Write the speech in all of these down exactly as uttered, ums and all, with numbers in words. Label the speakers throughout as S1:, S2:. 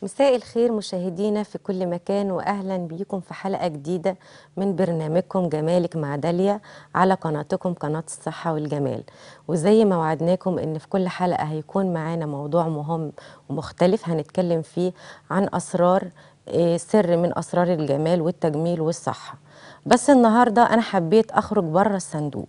S1: مساء الخير مشاهدينا في كل مكان، وأهلا بيكم في حلقة جديدة من برنامجكم جمالك مع داليا على قناتكم قناة الصحة والجمال. وزي ما وعدناكم إن في كل حلقة هيكون معانا موضوع مهم ومختلف هنتكلم فيه عن أسرار آه، سر من أسرار الجمال والتجميل والصحة. بس النهاردة أنا حبيت أخرج بره الصندوق،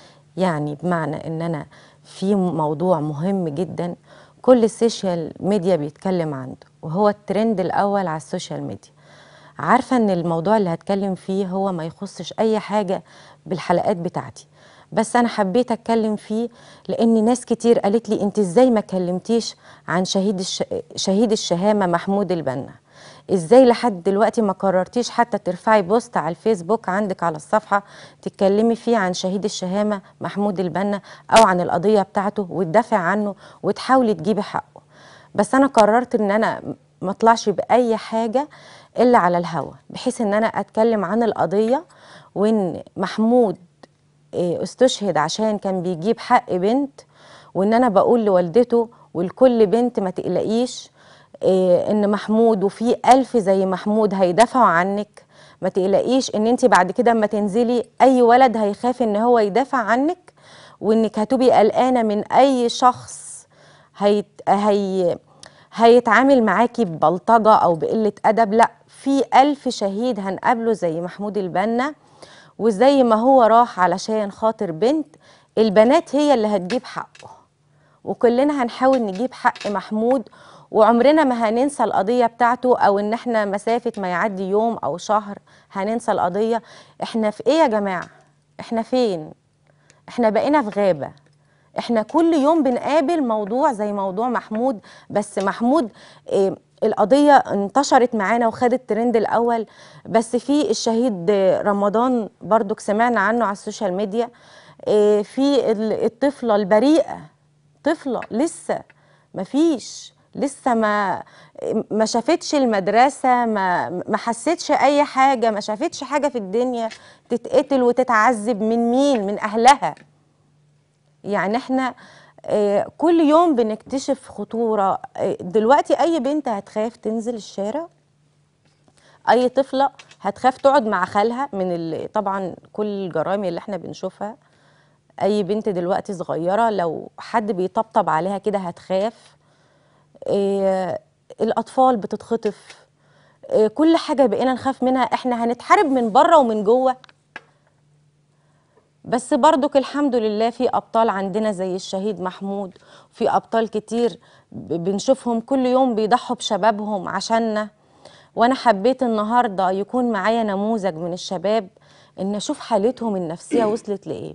S1: يعني بمعنى ان انا في موضوع مهم جدا كل السوشيال ميديا بيتكلم عنه، وهو الترند الاول على السوشيال ميديا. عارفة ان الموضوع اللي هتكلم فيه هو ما يخصش اي حاجة بالحلقات بتاعتي، بس انا حبيت اتكلم فيه لان ناس كتير قالت لي انت ازاي ما كلمتيش عن شهيد الش... شهيد الشهامة محمود البنا؟ ازاي لحد دلوقتي ما قررتيش حتى ترفعي بوست على الفيسبوك عندك على الصفحة تتكلمي فيه عن شهيد الشهامة محمود البنا او عن القضية بتاعته وتدافع عنه وتحاولي تجيبي حقه؟ بس انا قررت ان انا ما اطلعش باي حاجة الا على الهوا، بحيث ان انا اتكلم عن القضية، وان محمود إيه، استشهد عشان كان بيجيب حق بنت، وان انا بقول لوالدته ولكل بنت ما تقلقيش، إيه، ان محمود وفي الف زي محمود هيدافعوا عنك. ما تقلقيش ان انت بعد كده اما تنزلي اي ولد هيخاف ان هو يدافع عنك، وانك هتبقي قلقانه من اي شخص هيت... هي... هيتعامل معاكي ببلطجه او بقله ادب. لا، في الف شهيد هنقابله زي محمود البنا، وزي ما هو راح علشان خاطر بنت، البنات هي اللي هتجيب حقه، وكلنا هنحاول نجيب حق محمود، وعمرنا ما هننسى القضية بتاعته، او ان احنا مسافة ما يعدي يوم او شهر هننسى القضية. احنا في ايه يا جماعة؟ احنا فين؟ احنا بقينا في غابة. احنا كل يوم بنقابل موضوع زي موضوع محمود، بس محمود إيه، القضية انتشرت معانا وخدت ترند الأول. بس في الشهيد رمضان برضو سمعنا عنه على السوشيال ميديا، إيه، في الطفلة البريئة، طفلة لسه ما فيش لسه ما ما شافتش المدرسة، ما ما حسيتش أي حاجة، ما شافتش حاجة في الدنيا، تتقتل وتتعذب من مين؟ من أهلها. يعني احنا آه، كل يوم بنكتشف خطورة. آه، دلوقتي أي بنت هتخاف تنزل الشارع، أي طفلة هتخاف تقعد مع خالها من ال- طبعا كل الجرائم اللي احنا بنشوفها. أي بنت دلوقتي صغيرة لو حد بيطبطب عليها كده هتخاف. آه، الأطفال بتتخطف. آه، كل حاجة بقينا نخاف منها. احنا هنتحارب من بره ومن جوه. بس برضك الحمد لله في أبطال عندنا زي الشهيد محمود، في أبطال كتير ب- بنشوفهم كل يوم بيضحوا بشبابهم عشاننا. وأنا حبيت النهاردة يكون معايا نموذج من الشباب، إن أشوف حالتهم النفسية وصلت لإيه.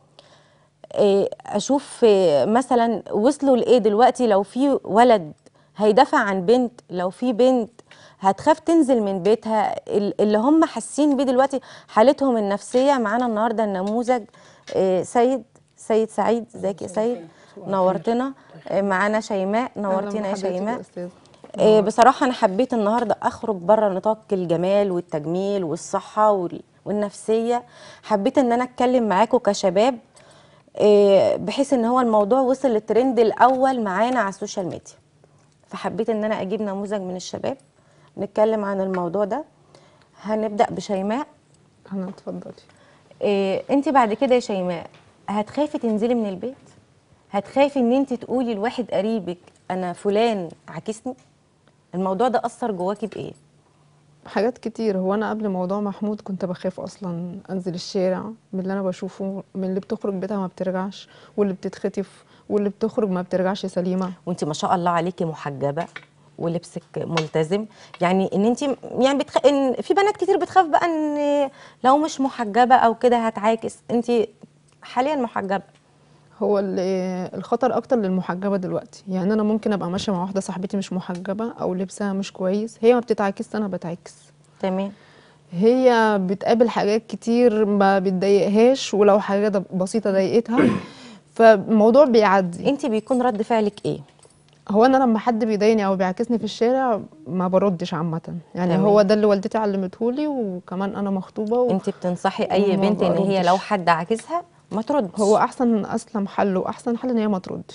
S1: إيه، أشوف إيه، مثلا وصلوا لإيه دلوقتي. لو في ولد هيدافع عن بنت، لو في بنت هتخاف تنزل من بيتها، ال- اللي هم حاسين بيه دلوقتي حالتهم النفسية. معانا النهارده النموذج إيه، سيد سيد سعيد. ازيك يا سيد؟ نورتنا. إيه، معانا شيماء.
S2: اهلا
S1: نورتنا يا
S2: بحضرتك يا
S1: شيماء.
S2: استاذ.
S1: إيه،
S2: نورت.
S1: بصراحة أنا حبيت النهاردة أخرج بره نطاق الجمال والتجميل والصحة وال- والنفسية. حبيت إن أنا أتكلم معاكم كشباب، إيه، بحيث ان هو الموضوع وصل للترند الاول معانا على السوشيال ميديا. فحبيت ان انا اجيب نموذج من الشباب نتكلم عن الموضوع ده. هنبدأ بشيماء.
S2: انا اتفضلي.
S1: إيه، انت بعد كده يا شيماء هتخافي تنزلي من البيت؟ هتخافي ان انت تقولي لواحد قريبك انا فلان عاكسني؟ الموضوع ده اثر جواكي بايه؟
S2: حاجات كتير. هو انا قبل موضوع محمود كنت بخاف اصلا انزل الشارع من اللي انا بشوفه، من اللي بتخرج بيتها ما بترجعش، واللي بتتخطف، واللي بتخرج ما بترجعش سليمه.
S1: وانت ما شاء الله عليكي محجبه ولبسك ملتزم، يعني ان انت يعني بتخ... ان في بنات كتير بتخاف بقى ان لو مش محجبه او كده هتعاكس. انت حاليا محجبه.
S2: هو اللي الخطر اكتر للمحجبه دلوقتي. يعني انا ممكن ابقى ماشيه مع واحده صاحبتي مش محجبه او لبسها مش كويس، هي ما بتتعاكس انا بتعاكس.
S1: تمام.
S2: هي بتقابل حاجات كتير ما بتضايقهاش، ولو حاجه بسيطه ضايقتها فالموضوع بيعدي.
S1: انت بيكون رد فعلك ايه؟
S2: هو انا لما حد بيضايقني او بيعاكسني في الشارع ما بردش عامه. يعني هو
S1: تمام.
S2: ده اللي والدتي علمتهولي، وكمان انا مخطوبه و-
S1: انت بتنصحي اي
S2: وما
S1: بنت ان هي لو
S2: بردش.
S1: حد عاكسها ما
S2: هو
S1: تردش؟
S2: احسن اسلم حل واحسن حل ان هي ما تردش،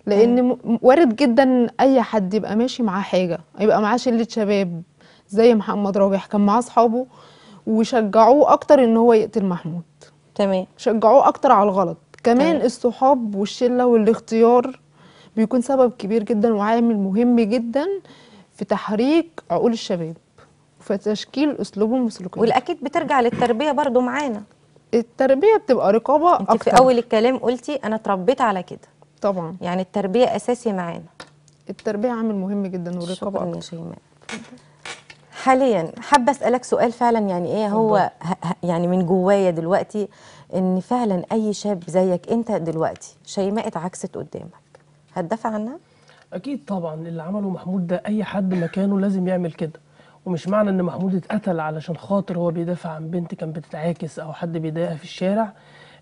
S2: لان م- وارد جدا اي حد يبقى ماشي معاه حاجه، يبقى معاه شله شباب زي محمد رابح كان معاه اصحابه وشجعوه اكتر ان هو يقتل محمود،
S1: تمام.
S2: شجعوه اكتر على الغلط. كمان
S1: تمام.
S2: الصحاب والشله والاختيار بيكون سبب كبير جدا وعامل مهم جدا في تحريك عقول الشباب وفي تشكيل اسلوبهم وسلوكياتهم.
S1: والاكيد بترجع للتربيه برضو معانا.
S2: التربيه بتبقى رقابه
S1: انت في
S2: اكتر.
S1: اول الكلام قلتي انا اتربيت على كده،
S2: طبعا
S1: يعني التربيه اساسي معانا.
S2: التربيه عامل مهم جدا والرقابه
S1: شكرا يا
S2: اكتر.
S1: شيماء. حاليا حابه اسالك سؤال فعلا، يعني ايه هو
S3: اتفضل.
S1: ه- ه- يعني من جوايا دلوقتي، ان فعلا اي شاب زيك انت دلوقتي شيماء اتعكست قدامك، هتدافع عنها؟
S3: اكيد طبعا اللي عمله محمود ده اي حد مكانه لازم يعمل كده. ومش معنى ان محمود اتقتل علشان خاطر هو بيدافع عن بنت كانت بتتعاكس او حد بيضايقها في الشارع.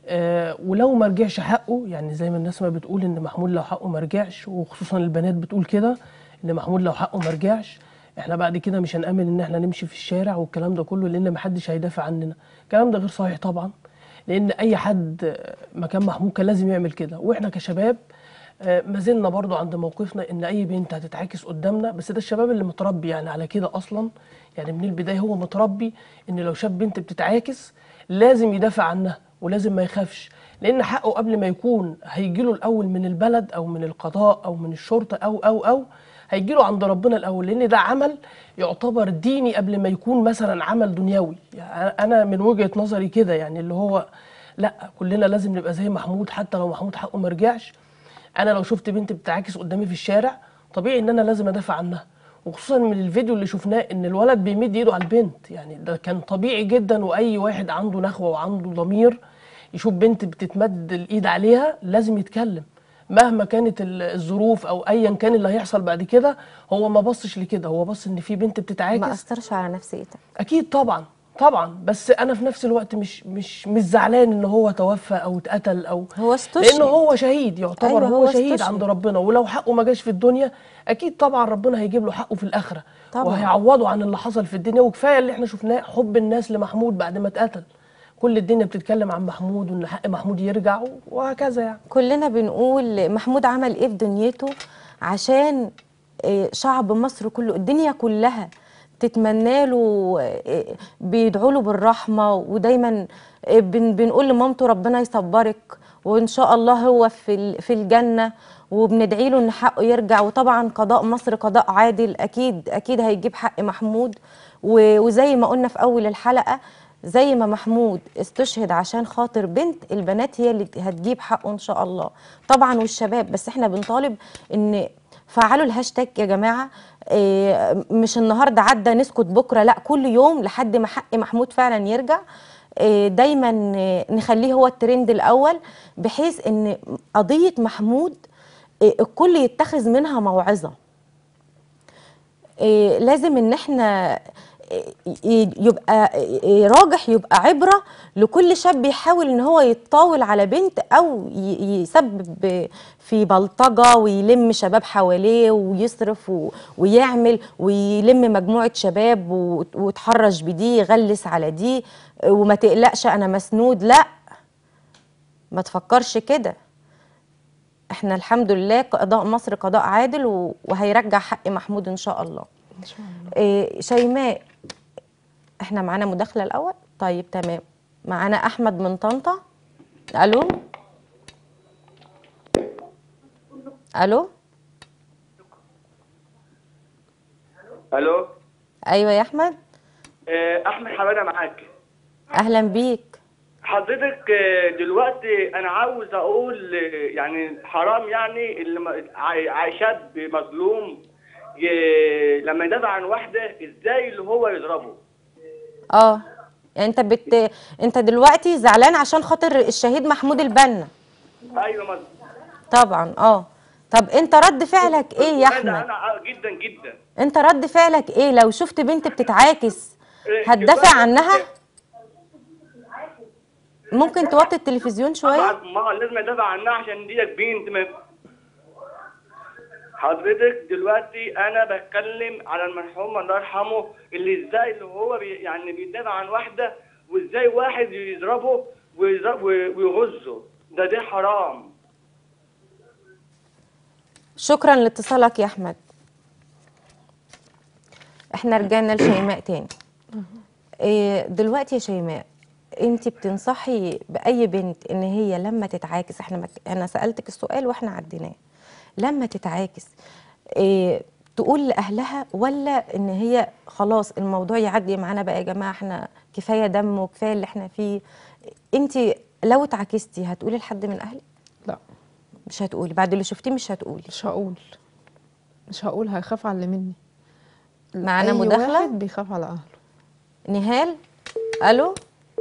S3: آه ولو ما رجعش حقه، يعني زي ما الناس ما بتقول ان محمود لو حقه ما رجعش، وخصوصا البنات بتقول كده ان محمود لو حقه ما رجعش احنا بعد كده مش هنأمن ان احنا نمشي في الشارع والكلام ده كله، لان محدش هيدافع عننا. الكلام ده غير صحيح طبعا، لان اي حد مكان محمود كان لازم يعمل كده. واحنا كشباب آه، ما زلنا برضو عند موقفنا ان اي بنت هتتعاكس قدامنا، بس ده الشباب اللي متربي يعني على كده اصلا، يعني من البدايه هو متربي ان لو شاف بنت بتتعاكس لازم يدافع عنها ولازم ما يخافش، لان حقه قبل ما يكون هيجيله الاول من البلد او من القضاء او من الشرطه او او او هيجيله عند ربنا الاول، لان ده عمل يعتبر ديني قبل ما يكون مثلا عمل دنيوي. يعني انا من وجهه نظري كده، يعني اللي هو لا، كلنا لازم نبقى زي محمود حتى لو محمود حقه ما رجعش. انا لو شفت بنت بتعاكس قدامي في الشارع طبيعي ان انا لازم ادافع عنها، وخصوصا من الفيديو اللي شفناه ان الولد بيمد ايده على البنت، يعني ده كان طبيعي جدا. واي واحد عنده نخوه وعنده ضمير يشوف بنت بتتمد الايد عليها لازم يتكلم مهما كانت ال- الظروف او ايا كان اللي هيحصل بعد كده. هو ما بصش لكده، هو بص ان في بنت
S1: ما
S3: بتتعاكس.
S1: اثرش على نفسيتك؟
S3: اكيد طبعا طبعا، بس انا في نفس الوقت مش مش مش زعلان ان هو توفى او اتقتل او،
S1: هو
S3: لانه
S1: استشهد.
S3: هو شهيد، يعتبر
S1: ايوه
S3: هو
S1: هو
S3: شهيد عند
S1: استشهد.
S3: ربنا. ولو حقه ما جاش في الدنيا اكيد طبعا ربنا هيجيب له حقه في الاخره
S1: طبعا.
S3: وهيعوضه عن اللي حصل في الدنيا. وكفايه اللي احنا شفناه حب الناس لمحمود بعد ما اتقتل، كل الدنيا بتتكلم عن محمود وان حق محمود يرجع وهكذا يعني.
S1: كلنا بنقول محمود عمل ايه في دنيته عشان آه، شعب مصر كله، الدنيا كلها تتمنى له، آه، بيدعوا له بالرحمه، ودايما آه، بن- بنقول لمامته ربنا يصبرك وان شاء الله هو في ال- في الجنه، وبندعي له ان حقه يرجع. وطبعا قضاء مصر قضاء عادل، اكيد اكيد هيجيب حق محمود. و- وزي ما قلنا في اول الحلقه، زي ما محمود استشهد عشان خاطر بنت، البنات هي اللي هتجيب حقه ان شاء الله طبعا، والشباب. بس احنا بنطالب ان فعلوا الهاشتاج يا جماعه، إيه، مش النهارده عدى نسكت بكره، لا كل يوم لحد ما حق محمود فعلا يرجع. إيه، دايما إيه، نخليه هو الترند الاول، بحيث ان قضيه محمود إيه، الكل يتخذ منها موعظه. إيه، لازم ان احنا إيه، يبقى إيه، راجح، يبقى عبرة لكل شاب يحاول ان هو يتطاول على بنت او ي- يسبب في بلطجة ويلم شباب حواليه ويصرف و- ويعمل ويلم مجموعة شباب وت- وتحرش بدي يغلس على دي، وما تقلقش انا مسنود. لا، ما تفكرش كده. احنا الحمد لله قضاء مصر قضاء عادل و- وهيرجع حق محمود ان شاء الله.
S2: ان شاء الله.
S1: إيه، شيماء، احنا معانا مداخلة الأول؟ طيب تمام. معانا أحمد من طنطا. ألو. ألو.
S4: الو.
S1: أيوة يا أحمد.
S4: آه، احمد حماده معاك.
S1: أهلا بيك.
S4: حضرتك آه، دلوقتي انا عاوز اقول آه، يعني حرام يعني اللي م- عاي- عاي- شاب مظلوم ي- لما يدافع عن واحده ازاي اللي هو يضربه.
S1: اه، يعني انت بت انت دلوقتي زعلان عشان خاطر الشهيد محمود البنا؟
S4: ايوه مظلوم.
S1: طبعا. اه. طب انت رد فعلك ايه يا
S4: وانا
S1: احمد؟
S4: انا جدا جدا.
S1: انت رد فعلك ايه لو شفت بنت بتتعاكس؟
S4: آه،
S1: هتدافع
S4: دلوقتي
S1: عنها؟ ممكن توطي التلفزيون شوية؟
S4: طبعا ما لازم ادافع عنها عشان ديت بنت ما. حضرتك دلوقتي انا بتكلم على المرحوم الله يرحمه اللي ازاي اللي هو بي يعني بيدافع عن واحده وازاي واحد يضربه ويضرب- ويغزه، ده ده حرام.
S1: شكرا لاتصالك يا احمد. احنا رجعنا لشيماء تاني. إيه دلوقتي يا شيماء، انت بتنصحي باي بنت ان هي لما تتعاكس، احنا مك... انا سالتك السؤال واحنا عديناه، لما تتعاكس إيه تقول لاهلها، ولا ان هي خلاص الموضوع يعدي معانا بقى يا جماعه، احنا كفايه دم وكفايه اللي احنا فيه؟ انت لو اتعاكستي هتقولي لحد من اهلك؟
S2: لا
S1: مش هتقولي بعد اللي شفتيه؟ مش هتقولي؟
S2: مش هقول مش هقول هيخاف على اللي مني.
S1: معانا
S2: اي
S1: مداخله.
S2: واحد بيخاف على اهله.
S1: نهال، الو،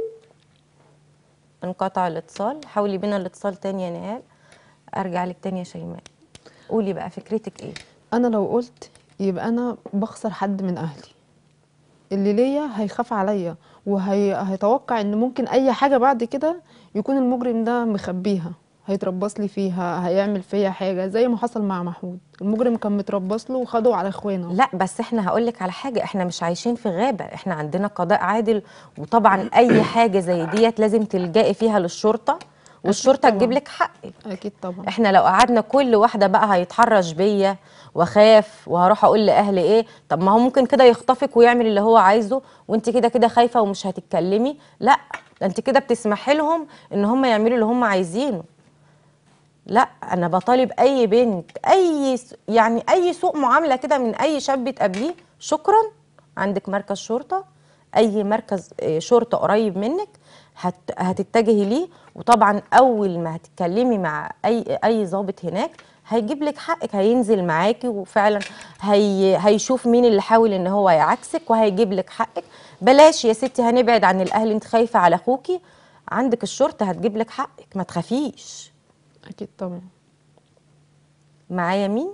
S1: انقطع الاتصال، حاولي بينا الاتصال تاني يا نهال. ارجع لك تاني يا شيماء، قولي بقى فكرتك ايه؟
S2: انا لو قلت يبقى انا بخسر حد من اهلي، اللي ليا هيخاف عليا وهيتوقع ان ممكن اي حاجه بعد كده يكون المجرم ده مخبيها، هيتربص لي فيها، هيعمل فيا حاجه زي ما حصل مع محمود. المجرم كان متربص له وخده على اخوانه.
S1: لا بس احنا هقول لك على حاجه، احنا مش عايشين في غابه، احنا عندنا قضاء عادل، وطبعا اي حاجه زي ديت لازم تلجئي فيها للشرطه، والشرطه تجيب لك حقك.
S2: اكيد طبعا.
S1: احنا لو قعدنا كل واحده بقى هيتحرش بيا واخاف وهروح اقول لاهلي ايه، طب ما هو ممكن كده يخطفك ويعمل اللي هو عايزه وانت كده كده خايفه ومش هتتكلمي. لا، ده انت كده بتسمحي لهم ان هم يعملوا اللي هم عايزينه. لا، انا بطالب اي بنت، اي يعني اي سوء معامله كده من اي شاب تقابليه، شكرا، عندك مركز شرطه، اي مركز شرطه قريب منك هت هتتجهي ليه، وطبعا اول ما هتتكلمي مع اي اي ضابط هناك هيجيب لك حقك، هينزل معاكي وفعلا هي هيشوف مين اللي حاول ان هو يعكسك وهيجيب لك حقك. بلاش يا ستي هنبعد عن الاهل، انت خايفه على اخوكي، عندك الشرطه هتجيب لك حقك، ما تخافيش.
S2: اكيد طبعا.
S1: معايا مين؟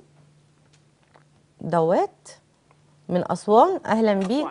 S1: دوات من أسوان، أهلا بيك.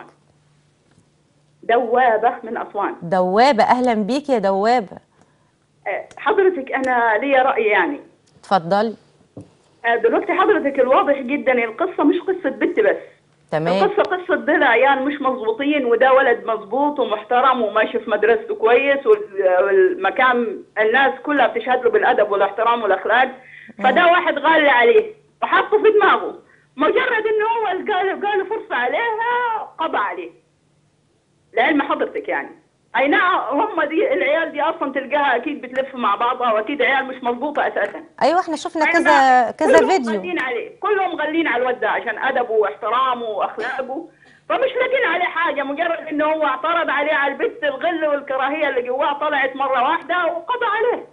S5: دوابة من أسوان.
S1: دوابة، أهلا بيك يا دوابة.
S5: حضرتك أنا ليا رأي يعني.
S1: اتفضلي.
S5: دلوقتي حضرتك الواضح جدا القصة مش قصة بنت بس.
S1: تمام.
S5: القصة قصة دول عيال مش مظبوطين، وده ولد مظبوط ومحترم وماشي في مدرسته كويس، والمكان الناس كلها بتشهد له بالأدب والاحترام والأخلاق. فده واحد غالي عليه وحطه في دماغه، مجرد إنه هو قال قال فرصة عليها قضى عليه. لعلم حضرتك يعني. اي نعم، هم دي العيال دي اصلا تلقاها اكيد بتلف مع بعضها، واكيد عيال مش مظبوطه اساسا.
S1: ايوه احنا شفنا كذا كذا فيديو.
S5: كلهم غالين عليه، كلهم غالين على الواد ده عشان ادبه واحترامه واخلاقه، فمش لاقين عليه حاجه، مجرد انه هو اعترض عليه على البت، الغل والكراهيه اللي جواه طلعت مره واحده وقضى عليه.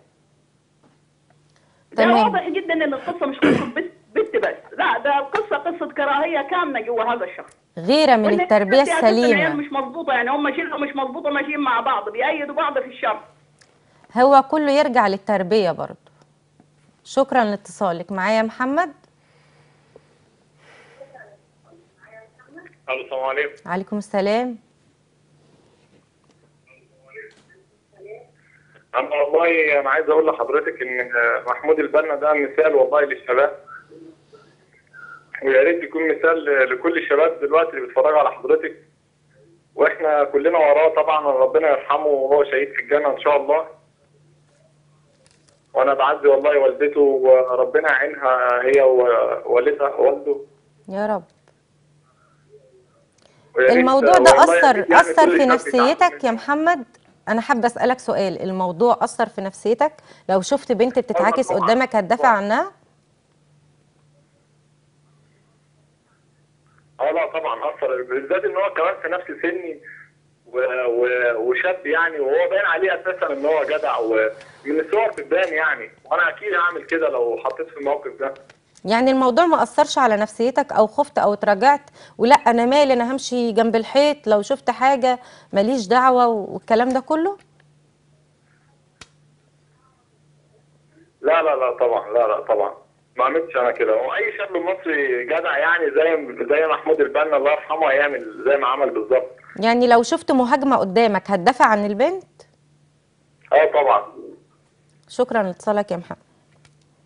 S5: ده واضح جدا ان القصه مش قصه بنت بنت بس، لا ده قصه قصه كراهيه كامله جوا هذا الشخص.
S1: غيره من التربيه السليمه.
S5: مش مظبوطه يعني، هم شله مش مظبوطه ماشيين مع بعض بيأيدوا بعض في الشر.
S1: هو كله يرجع للتربيه برضه. شكرا لاتصالك. معايا محمد.
S6: السلام عليكم.
S1: عليكم السلام.
S6: انا والله انا عايز اقول لحضرتك ان محمود البنا ده مثال والله للشباب، ويا ريت يكون مثال لكل الشباب دلوقتي اللي بيتفرجوا على حضرتك، واحنا كلنا وراه طبعا، ربنا يرحمه وهو شهيد في الجنه ان شاء الله. وانا بعزي والله والدته وربنا يعينها هي ووالدها والده
S1: يا رب. الموضوع ده اثر يعني اثر في نفسيتك يا محمد؟ انا حابه اسالك سؤال، الموضوع اثر في نفسيتك؟ لو شفت بنت بتتعاكس قدامك هتدافع عنها؟
S6: اه لا طبعا اثر، بالذات ان هو كمان في نفس سني و... و... وشاب يعني، وهو باين عليه اساسا ان هو جدع، ومن الصور بتبان يعني، وانا اكيد هعمل كده لو حطيت في الموقف ده.
S1: يعني الموضوع ما اثرش على نفسيتك او خفت او اتراجعت ولا انا مالي انا همشي جنب الحيط لو شفت حاجه ماليش دعوه والكلام ده كله؟
S6: لا لا لا طبعا، لا لا طبعا ما عملتش انا كده، واي شاب مصري جدع يعني زي زي محمود البنا الله يرحمه هيعمل زي ما عمل بالظبط.
S1: يعني لو شفت مهاجمه قدامك هتدافع عن البنت؟
S6: اه طبعا.
S1: شكرا لاتصالك يا محمد.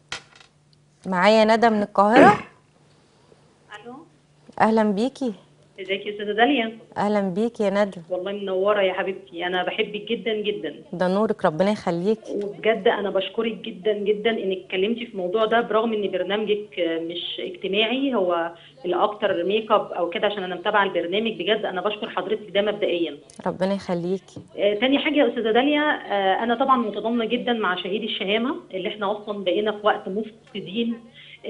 S1: معايا ندى من القاهره.
S7: الو،
S1: اهلا بيكي.
S7: ازيك يا استاذه داليا؟
S1: اهلا بيك يا ندى.
S7: والله منوره يا حبيبتي، انا بحبك جدا جدا.
S1: ده نورك، ربنا يخليكي.
S7: وبجد انا بشكرك جدا جدا انك اتكلمتي في الموضوع ده، برغم ان برنامجك مش اجتماعي، هو الاكتر ميك اب او كده، عشان انا متابعه البرنامج. بجد انا بشكر حضرتك ده مبدئيا.
S1: ربنا يخليكي.
S7: آه، تاني حاجه يا استاذه داليا، آه، انا طبعا متضامنه جدا مع شهيد الشهامه، اللي احنا اصلا بقينا في وقت مفقدين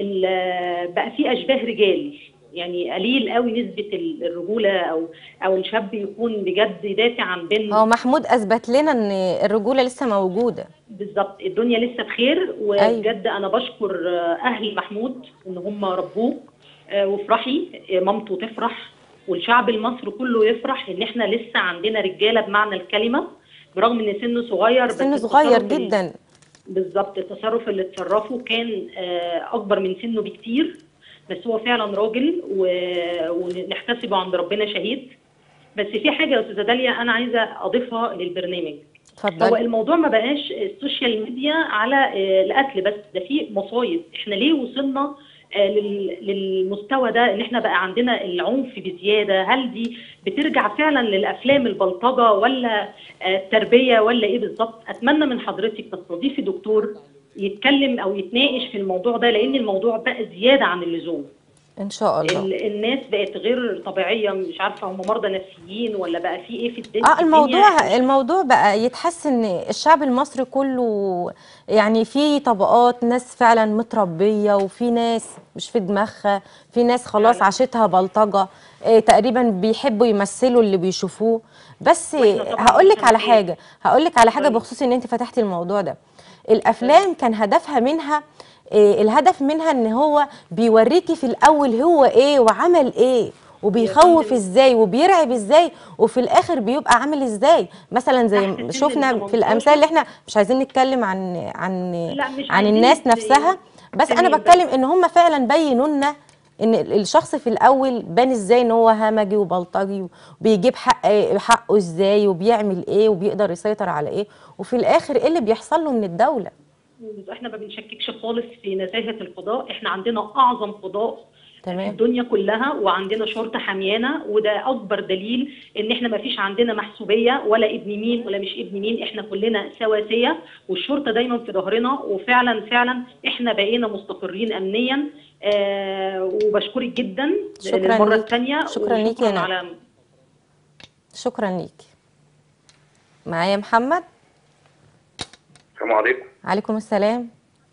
S7: ال- بقى في اشباه رجال. يعني قليل قوي نسبه الرجوله او او الشاب يكون بجد يدافع عن بنت.
S1: هو محمود اثبت لنا ان الرجوله لسه موجوده.
S7: بالظبط، الدنيا لسه بخير.
S1: أيوة.
S7: وبجد انا بشكر آه، اهل محمود ان هم ربوه. آه، وافرحي، آه، مامته تفرح والشعب المصري كله يفرح ان احنا لسه عندنا رجاله بمعنى الكلمه، برغم ان سنه صغير. بس
S1: سنه صغير
S7: التصرف ال-
S1: جدا.
S7: بالظبط، التصرف اللي اتصرفه كان آه، اكبر من سنه بكتير، بس هو فعلا راجل و- ونحتسبه عند ربنا شهيد. بس في حاجه يا استاذه داليا انا عايزه اضيفها للبرنامج. هو
S1: اتفضلي.
S7: الموضوع ما بقاش السوشيال ميديا على آه، القتل بس، ده في مصايب. احنا ليه وصلنا آه، لل- للمستوى ده، ان احنا بقى عندنا العنف بزياده؟ هل دي بترجع فعلا للافلام البلطجه، ولا آه، التربيه، ولا ايه بالظبط؟ اتمنى من حضرتك تستضيفي دكتور يتكلم او يتناقش في الموضوع ده، لان الموضوع بقى زياده عن اللزوم.
S1: ان شاء الله.
S7: ال- الناس بقت غير طبيعيه، مش عارفه هم مرضى نفسيين ولا بقى في ايه في الدنيا.
S1: اه
S7: الدنيا
S1: الموضوع الموضوع بقى يتحس ان الشعب المصري كله يعني في طبقات، ناس فعلا متربيه وفي ناس مش في دماغها، في ناس خلاص
S7: فعلا.
S1: عاشتها بلطجه. إيه تقريبا بيحبوا يمثلوا اللي بيشوفوه. بس
S7: واحنا طبعا
S1: هقول لك على
S7: مسامحين.
S1: حاجه هقول لك على حاجه
S7: اتفضلي.
S1: بخصوص ان انت فتحتي الموضوع ده. الافلام كان هدفها منها إيه؟ الهدف منها ان هو بيوريكي في الاول هو ايه وعمل ايه وبيخوف
S7: فندم.
S1: ازاي وبيرعب ازاي، وفي الاخر بيبقى عامل ازاي. مثلا زي
S7: تحت
S1: ما
S7: سن
S1: شفنا
S7: ال
S1: في الامثال اللي
S7: تمنتاشر.
S1: احنا مش عايزين نتكلم عن عن
S7: لا مش
S1: عن
S7: عايزين
S1: الناس
S7: نت-
S1: نفسها، بس انا
S7: تمام،
S1: بتكلم
S7: بس
S1: ان هم فعلا بينوا لنا ان الشخص في الاول بان ازاي ان هو همجي وبلطجي، وبيجيب حق حقه ازاي وبيعمل ايه وبيقدر يسيطر على ايه، وفي الاخر ايه اللي بيحصل له من الدولة.
S7: احنا ما بنشككش خالص في نزاهه القضاء. احنا عندنا اعظم قضاء في
S1: تمام.
S7: الدنيا كلها، وعندنا شرطه حميانه، وده اكبر دليل ان احنا ما فيش عندنا محسوبيه ولا ابن مين ولا مش ابن مين. احنا كلنا سواسيه، والشرطه دايما في ظهرنا، وفعلا فعلا احنا بقينا مستقرين امنيا. آه وبشكرك جدا
S1: شكرا
S7: للمره
S1: ليك.
S7: الثانيه،
S1: شكرا ليك يا ندى.
S7: على
S1: شكرا ليك. معايا محمد.
S6: السلام عليكم.
S1: عليكم السلام.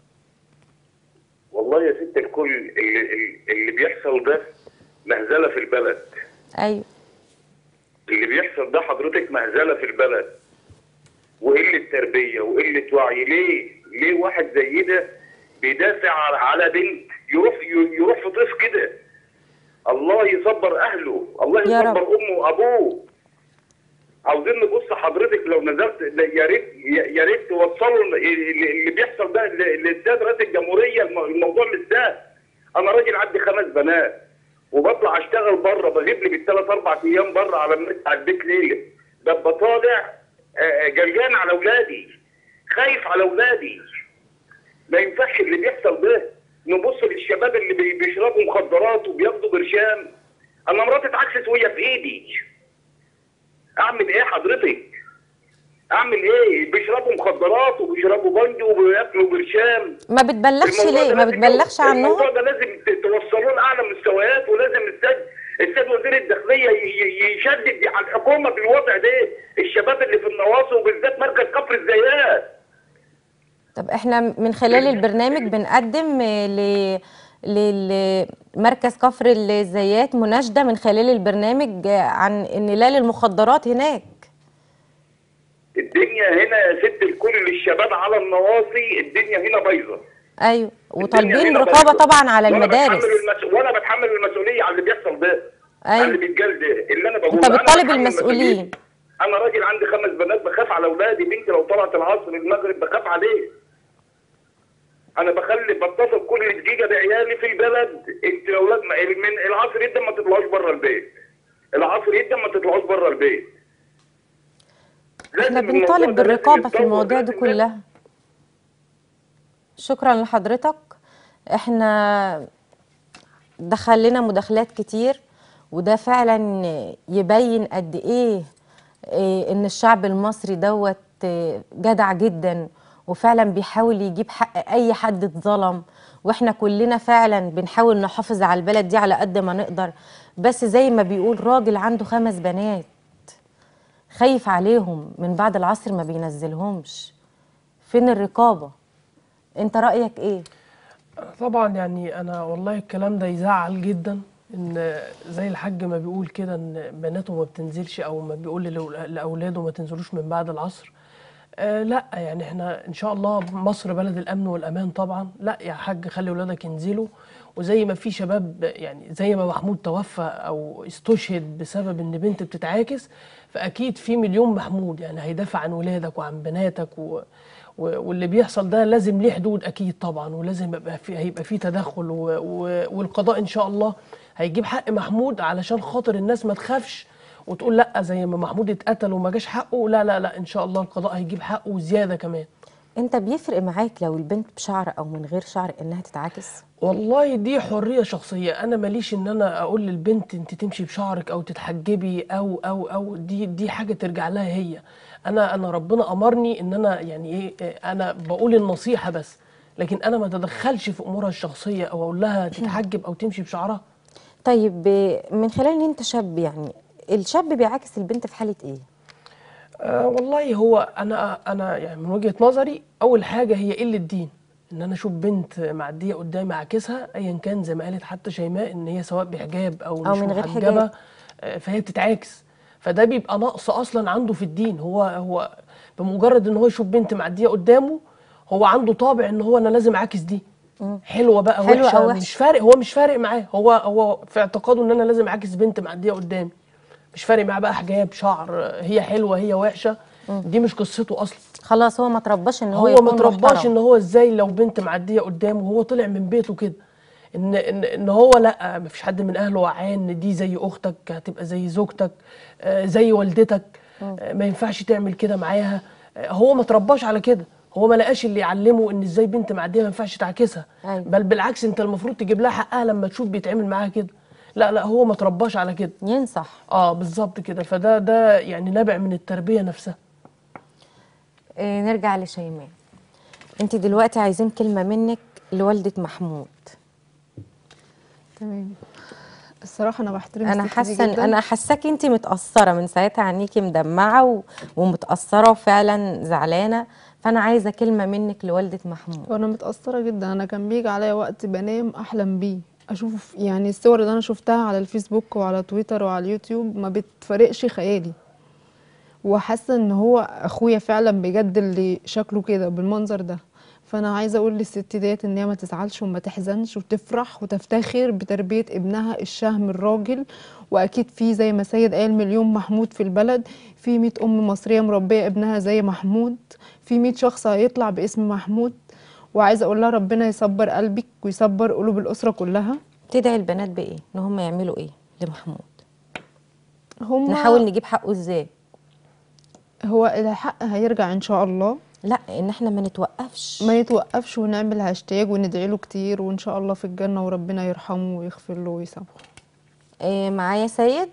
S6: والله يا ست الكل، اللي, اللي- اللي بيحصل ده مهزله في البلد.
S1: ايوه.
S6: اللي بيحصل ده حضرتك مهزله في البلد، وقله تربيه وقله وعي. ليه؟ ليه واحد زي ده بيدافع على- على بنت، يروح يروح في طيف كده؟ الله يصبر اهله، الله
S1: يا رب.
S6: يصبر امه وابوه. عاوزين نبص حضرتك، لو نزلت يا ريت يا ريت توصلوا اللي اللي بيحصل ده للسيد رئيس الجمهوريه. الم- الموضوع مش سهل. انا راجل عندي خمس بنات وبطلع اشتغل بره، بغيب لي بالثلاث اربع ايام بره على ما على البيت ليله. ببقى طالع آه، جلجان على اولادي، خايف على اولادي. ما ينفعش اللي بيحصل ده. نبص للشباب اللي بي- بيشربوا مخدرات وبياخدوا برشام. انا مراتي اتعكست وهي في ايدي. اعمل ايه حضرتك؟ اعمل ايه؟ بيشربوا مخدرات وبيشربوا بنج وبياكلوا برشام.
S1: ما بتبلغش
S6: الموضوع
S1: ليه؟
S6: ده
S1: ما
S6: لازم
S1: بتبلغش
S6: يو- الموضوع
S1: عنهم؟
S6: ده لازم ت- توصلوه لاعلى مستويات، ولازم السيد السيد وزير الداخليه ي- ي- يشدد على الحكومه في الوضع ده. الشباب اللي في النواصي وبالذات مركز كفر الزيات.
S1: طب احنا من خلال البرنامج بنقدم ل لمركز كفر الزيات مناشدة من خلال البرنامج عن ان لا للمخدرات هناك.
S6: الدنيا هنا يا ست الكل، الشباب على النواصي الدنيا هنا بايظه.
S1: ايوه،
S6: الدنيا
S1: وطالبين
S6: هنا
S1: رقابة
S6: بايظة.
S1: طبعا على
S6: وأنا
S1: المدارس.
S6: بتحمل المس... وانا بتحمل المسؤوليه على اللي بيحصل ده. على
S1: ايوه.
S6: اللي بيتقال ده، اللي انا بقوله.
S1: انت
S6: أنا
S1: بتطالب
S6: بتحمل
S1: المسؤولين.
S6: مسؤوليتي. انا راجل عندي خمس بنات، بخاف على اولادي. بنتي لو طلعت العصر المغرب بخاف عليه. انا بخلي بتصل كل دقيقه بعيالي في البلد. انت يا اولاد من العصر جدا ما تطلعوش بره البيت. العصر جدا ما تطلعوش بره البيت.
S1: احنا
S6: لازم الموضوع
S1: بنطالب
S6: ده لازم
S1: بالرقابة في
S6: يتطور،
S1: المواضيع دي
S6: لازم-
S1: كلها. شكرا لحضرتك. احنا دخل لنا مداخلات كتير وده فعلا يبين قد ايه إيه ان الشعب المصري دوت إيه جدع جدا، وفعلا بيحاول يجيب حق اي حد اتظلم، واحنا كلنا فعلا بنحاول نحافظ على البلد دي على قد ما نقدر. بس زي ما بيقول راجل عنده خمس بنات خايف عليهم من بعد العصر ما بينزلهمش، فين الرقابة؟ انت رأيك ايه؟
S3: طبعا يعني انا والله الكلام ده يزعل جدا، ان زي الحاج ما بيقول كده ان بناته ما بتنزلش، او ما بيقول لأول- لاولاده ما تنزلوش من بعد العصر. آه لا يعني احنا ان شاء الله مصر بلد الامن والامان طبعا. لا يا حاج خلي ولادك ينزلوا، وزي ما في شباب يعني زي ما محمود توفى او استشهد بسبب ان بنت بتتعاكس، فاكيد في مليون محمود يعني هيدافع عن ولادك وعن بناتك و و- واللي بيحصل ده لازم ليه حدود اكيد طبعا، ولازم يبقى في هيبقى في تدخل و و والقضاء ان شاء الله هيجيب حق محمود، علشان خاطر الناس ما تخافش وتقول لا زي ما محمود اتقتل وما جاش حقه. لا لا لا ان شاء الله القضاء هيجيب حقه وزياده كمان.
S1: انت بيفرق معاك لو البنت بشعر او من غير شعر انها تتعاكس؟
S3: والله دي حريه شخصيه، انا ماليش ان انا اقول للبنت انت تمشي بشعرك او تتحجبي او او او دي دي حاجه ترجع لها هي. انا انا ربنا امرني ان انا يعني ايه إيه، انا بقول النصيحه بس، لكن انا ما اتدخلش في امورها الشخصيه او اقول لها تتحجب او تمشي بشعرها.
S1: طيب من خلال ان انت شاب، يعني الشاب بيعاكس البنت في حالة ايه؟
S3: أه والله هو انا انا يعني من وجهة نظري اول حاجه هي قله دين، ان انا اشوف بنت معديه قدامي اعاكسها ايا كان، زي ما قالت حتى شيماء ان هي سواء بحجاب او
S1: او
S3: مش
S1: من غير
S3: محجبه
S1: حجاب.
S3: أه فهي بتتعاكس. فده بيبقى نقص اصلا عنده في الدين. هو هو بمجرد ان هو يشوف بنت معديه قدامه هو عنده طابع ان هو انا لازم اعاكس دي، حلوه بقى
S1: حلوة
S3: وحشه
S1: او
S3: مش
S1: وحشة.
S3: فارق، هو مش فارق معاه، هو هو في اعتقاده ان انا لازم اعاكس بنت معديه قدامي، مش فارق معاه بقى حجاب شعر، هي حلوه هي وحشه، دي مش قصته اصلا.
S1: خلاص هو ما ترباش ان هو
S3: هو ما
S1: يكون
S3: ترباش
S1: محترم.
S3: ان هو ازاي لو بنت معديه قدامه هو طلع من بيته كده ان ان ان هو لا ما فيش حد من اهله وعاه ان دي زي اختك هتبقى زي زوجتك آه، زي والدتك، آه، ما ينفعش تعمل كده معاها. آه، هو ما ترباش على كده، هو ما لقاش اللي يعلمه ان ازاي بنت معديه ما ينفعش تعاكسها.
S1: أيوة.
S3: بل بالعكس انت المفروض تجيب لها حقها لما تشوف بيتعمل معاها كده. لا لا هو ما ترباش على كده.
S1: ينصح.
S3: اه بالظبط كده، فده ده يعني نابع من التربيه نفسها.
S1: إيه نرجع لشيماء، انت دلوقتي عايزين كلمة منك لوالدة محمود.
S2: تمام. الصراحه انا بحترم
S1: انا
S2: الست دي
S1: حاسه
S2: جدا.
S1: انا حاساكي انت متاثره من ساعتها، عينيكي مدمعه و... ومتاثره وفعلا زعلانه، فانا عايزه كلمه منك لوالده محمود.
S2: وانا متاثره جدا، انا كان بيجي عليا وقت بنام احلم بيه، اشوف يعني الصور اللي انا شفتها على الفيسبوك وعلى تويتر وعلى اليوتيوب ما بتفرقش خيالي، وحاسه ان هو اخويا فعلا بجد اللي شكله كده بالمنظر ده. فانا عايزه اقول للست ديت ان هي ما تزعلش وما تحزنش وتفرح وتفتخر بتربيه ابنها الشهم الراجل. واكيد في زي ما سيد قال مليون محمود في البلد، في مية ام مصريه مربيه ابنها زي محمود، في مية شخص هيطلع باسم محمود. وعايزه اقول لها ربنا يصبر قلبك ويصبر قلوب الاسره كلها.
S1: تدعي البنات بايه؟ ان هم يعملوا ايه لمحمود؟
S2: هم
S1: نحاول نجيب حقه ازاي؟
S2: هو الحق هيرجع ان شاء الله.
S1: لا ان احنا ما نتوقفش.
S2: ما يتوقفش ونعمل هاشتاج وندعي له كتير وان شاء الله في الجنه وربنا يرحمه ويغفر له ويسامحه.
S1: إيه معايا سيد؟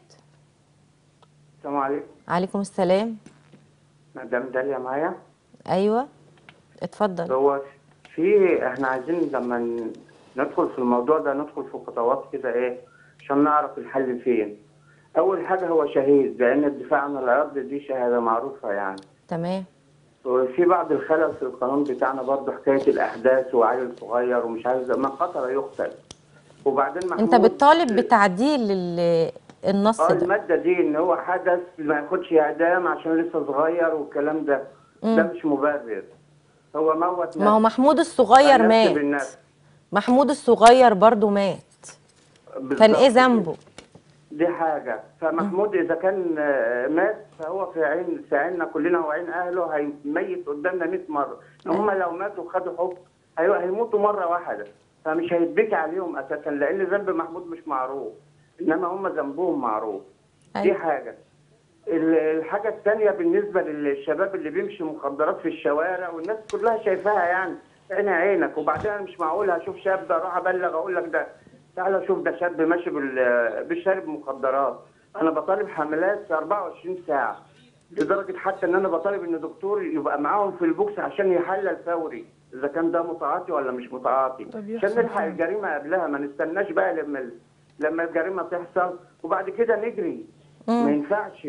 S8: السلام عليكم.
S1: عليكم السلام.
S8: مدام داليا معايا.
S1: ايوه اتفضل.
S8: هو في احنا عايزين لما ن- ندخل في الموضوع ده ندخل في خطوات كده ايه عشان نعرف الحل فين. اول حاجه هو شهيد، لان الدفاع عن العرض دي شهاده معروفه يعني.
S1: تمام.
S8: وفي بعض الخلل في القانون بتاعنا برضه حكايه الاحداث وعيل صغير ومش عارف من قتل يقتل. وبعدين محمود
S1: انت بتطالب بتعديل ال- النص
S8: اه
S1: ده؟
S8: الماده دي ان هو حدث ما ياخدش اعدام عشان لسه صغير والكلام ده. ده مش مبرر. هو موت
S1: ما هو
S8: نفسه.
S1: محمود الصغير
S8: النفس
S1: مات.
S8: بالنفس.
S1: محمود الصغير برضو مات، كان
S8: بالظبط
S1: ايه
S8: كده.
S1: ذنبه؟
S8: دي حاجه. فمحمود اذا كان آه، مات فهو في عين في عيننا كلنا وعين اهله، هيميت قدامنا مية مره. هم لو ماتوا خدوا حكم هي- هيموتوا مره واحده، فمش هيتبكي عليهم اساسا لان ذنب محمود مش معروف، انما هم ذنبهم معروف. دي
S1: أيوة.
S8: حاجه. ال- الحاجه الثانيه بالنسبه للشباب اللي بيمشي مخدرات في الشوارع والناس كلها شايفاها يعني عين عينك، وبعدين أنا مش معقول هشوف شاب اروح ابلغ اقول لك ده تعالى شوف ده شاب ماشي بال- بالشارب مخدرات. انا بطالب حملات أربعة وعشرين ساعه، لدرجه حتى ان انا بطالب ان دكتور يبقى معاهم في البوكس عشان يحلل فوري اذا كان ده متعاطي ولا مش متعاطي،
S3: ده بيحصل
S8: عشان نلحق
S3: فعلا.
S8: الجريمه قبلها، ما نستناش بقى لما ال- لما الجريمه تحصل وبعد كده نجري.
S1: مم.
S8: ما ينفعش.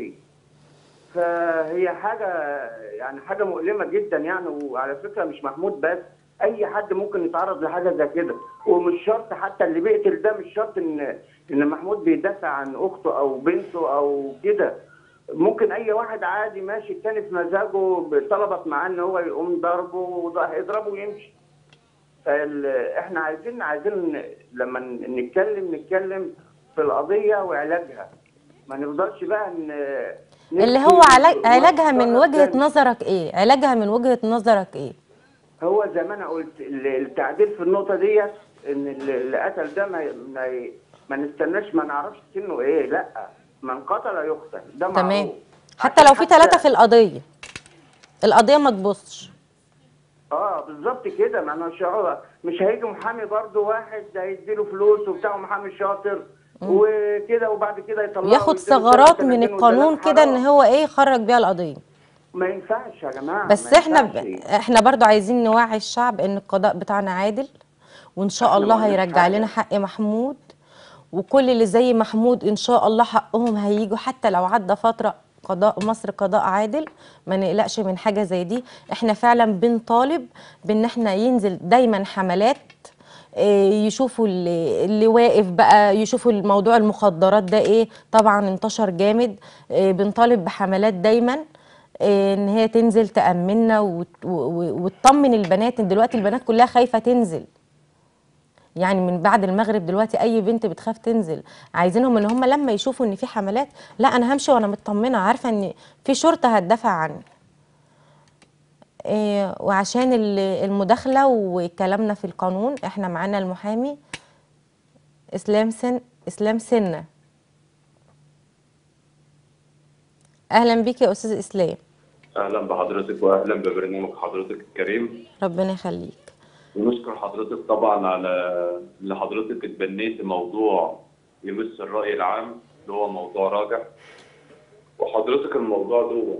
S8: فهي حاجه يعني حاجه مؤلمه جدا يعني. وعلى فكره مش محمود بس، اي حد ممكن يتعرض لحاجه زي كده. ومش شرط حتى اللي بيقتل ده، مش شرط ان ان محمود بيدافع عن اخته او بنته او كده. ممكن اي واحد عادي ماشي التاني في مزاجه طلبت معاه ان هو يقوم ضربه وده هيضربه ويمشي. فال- احنا عايزين عايزين لما نتكلم نتكلم في القضيه وعلاجها، ما نفضلش بقى ان
S1: اللي
S8: نبكي
S1: هو علاج علاجها من
S8: ونتصرف
S1: وجهة
S8: تاني.
S1: نظرك ايه؟ علاجها من وجهة نظرك ايه؟
S8: هو زي ما انا قلت ال- التعديل في النقطه ديت ان اللي اللي قتل ده ما ما, ي- ما نستناش ما نعرفش سنه ايه، لا من قتل يقتل، ده
S1: تمام.
S8: معروف.
S1: حتى
S8: عشان
S1: لو في ثلاثة في القضية، القضية ما تبصش.
S8: اه بالظبط كده. ما انا مش هو- مش هيجي محامي برضه واحد هيديله فلوس وبتاع محامي شاطر وكده وبعد كده يطلعه
S1: ياخد
S8: ويديله
S1: ثغرات
S8: سنة
S1: من
S8: سنتين
S1: القانون
S8: وثلاثة.
S1: كده ان
S8: حرام.
S1: هو ايه يخرج بيها القضية.
S8: ما ينفعش يا جماعه،
S1: بس
S8: ما
S1: احنا ب...
S8: ينفعش.
S1: احنا برضو عايزين نوعي الشعب ان القضاء بتاعنا عادل، وان شاء
S8: احنا ما
S1: الله
S8: قلناش
S1: هيرجع
S8: حاجة.
S1: لنا حق محمود، وكل اللي زي محمود ان شاء الله حقهم هيجوا حتى لو عدى فترة. قضاء مصر قضاء عادل، ما نقلقش من حاجة زي دي. احنا فعلا بنطالب بان احنا ينزل دايما حملات، إيه، يشوفوا اللي, اللي واقف بقى، يشوفوا الموضوع المخدرات ده ايه. طبعا انتشر جامد. إيه، بنطالب بحملات دايما، إيه، ان هي تنزل تأمننا وت- و- وتطمن البنات. دلوقتي البنات كلها خايفة تنزل، يعني من بعد المغرب دلوقتي اي بنت بتخاف تنزل. عايزينهم ان هم لما يشوفوا ان في حملات، لا انا همشي وانا مطمنه عارفه ان في شرطه هتدافع عني. إيه، وعشان ال- المداخله وكلامنا في القانون، احنا معانا المحامي اسلام سن اسلام سنه. اهلا بيك يا استاذ اسلام.
S9: اهلا بحضرتك واهلا ببرنامج حضرتك الكريم.
S1: ربنا يخليك.
S9: ونشكر حضرتك طبعا على اللي حضرتك اتبنيت موضوع يمس الراي العام اللي هو موضوع راجع. وحضرتك الموضوع ده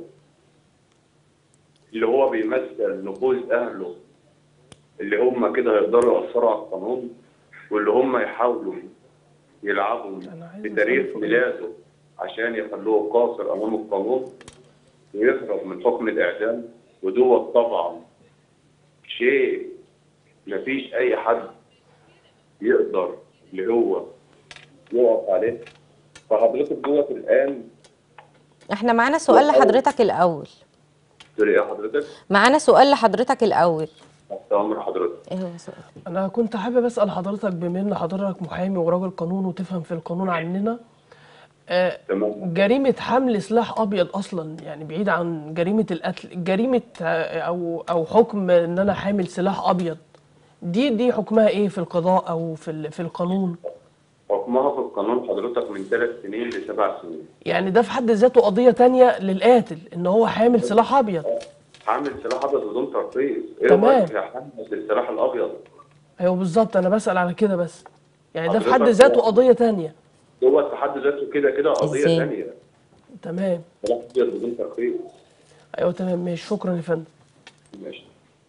S9: اللي هو بيمثل نفوذ اهله اللي هم كده هيقدروا ياثروا على القانون، واللي هم يحاولوا يلعبوا بتاريخ ميلاده عشان يخلوه قاصر امام القانون ويهرب من حكم الاعدام. ودوت طبعا شيء مفيش اي حد يقدر اللي هو يقف عليه. فحضرتك دوت الان
S1: احنا معانا سؤال لحضرتك الاول.
S9: تقول ايه حضرتك؟
S1: معانا سؤال لحضرتك الاول.
S9: تحت امر حضرتك.
S1: ايه هو السؤال؟
S3: انا كنت حابب اسال حضرتك، بما ان حضرتك محامي وراجل قانون وتفهم في القانون عننا، آه،
S9: تمام.
S3: جريمه حمل سلاح ابيض اصلا، يعني بعيد عن جريمه القتل، جريمه آه، او او حكم ان انا حامل سلاح ابيض، دي دي حكمها ايه في القضاء او في ال- في القانون؟
S9: حكمها في القانون حضرتك من ثلاث سنين لسبع سنين.
S3: يعني ده في حد ذاته قضيه تانية للقاتل ان هو حامل سلاح ابيض.
S9: حامل سلاح ابيض بدون ترخيص. ايه
S3: تمام.
S9: وجه حامل السلاح الابيض؟
S3: ايوه بالظبط، انا بسال على كده بس. يعني ده في حد
S9: حضرتك
S3: ذاته
S9: هو-
S3: قضيه تانية.
S9: دوت في حد ذاته كده كده قضيه
S1: إزاي؟
S9: ثانيه.
S3: تمام.
S9: سلاح ابيض بدون ترخيص.
S3: ايوه تمام ماشي، شكرا يا فندم.
S9: ماشي.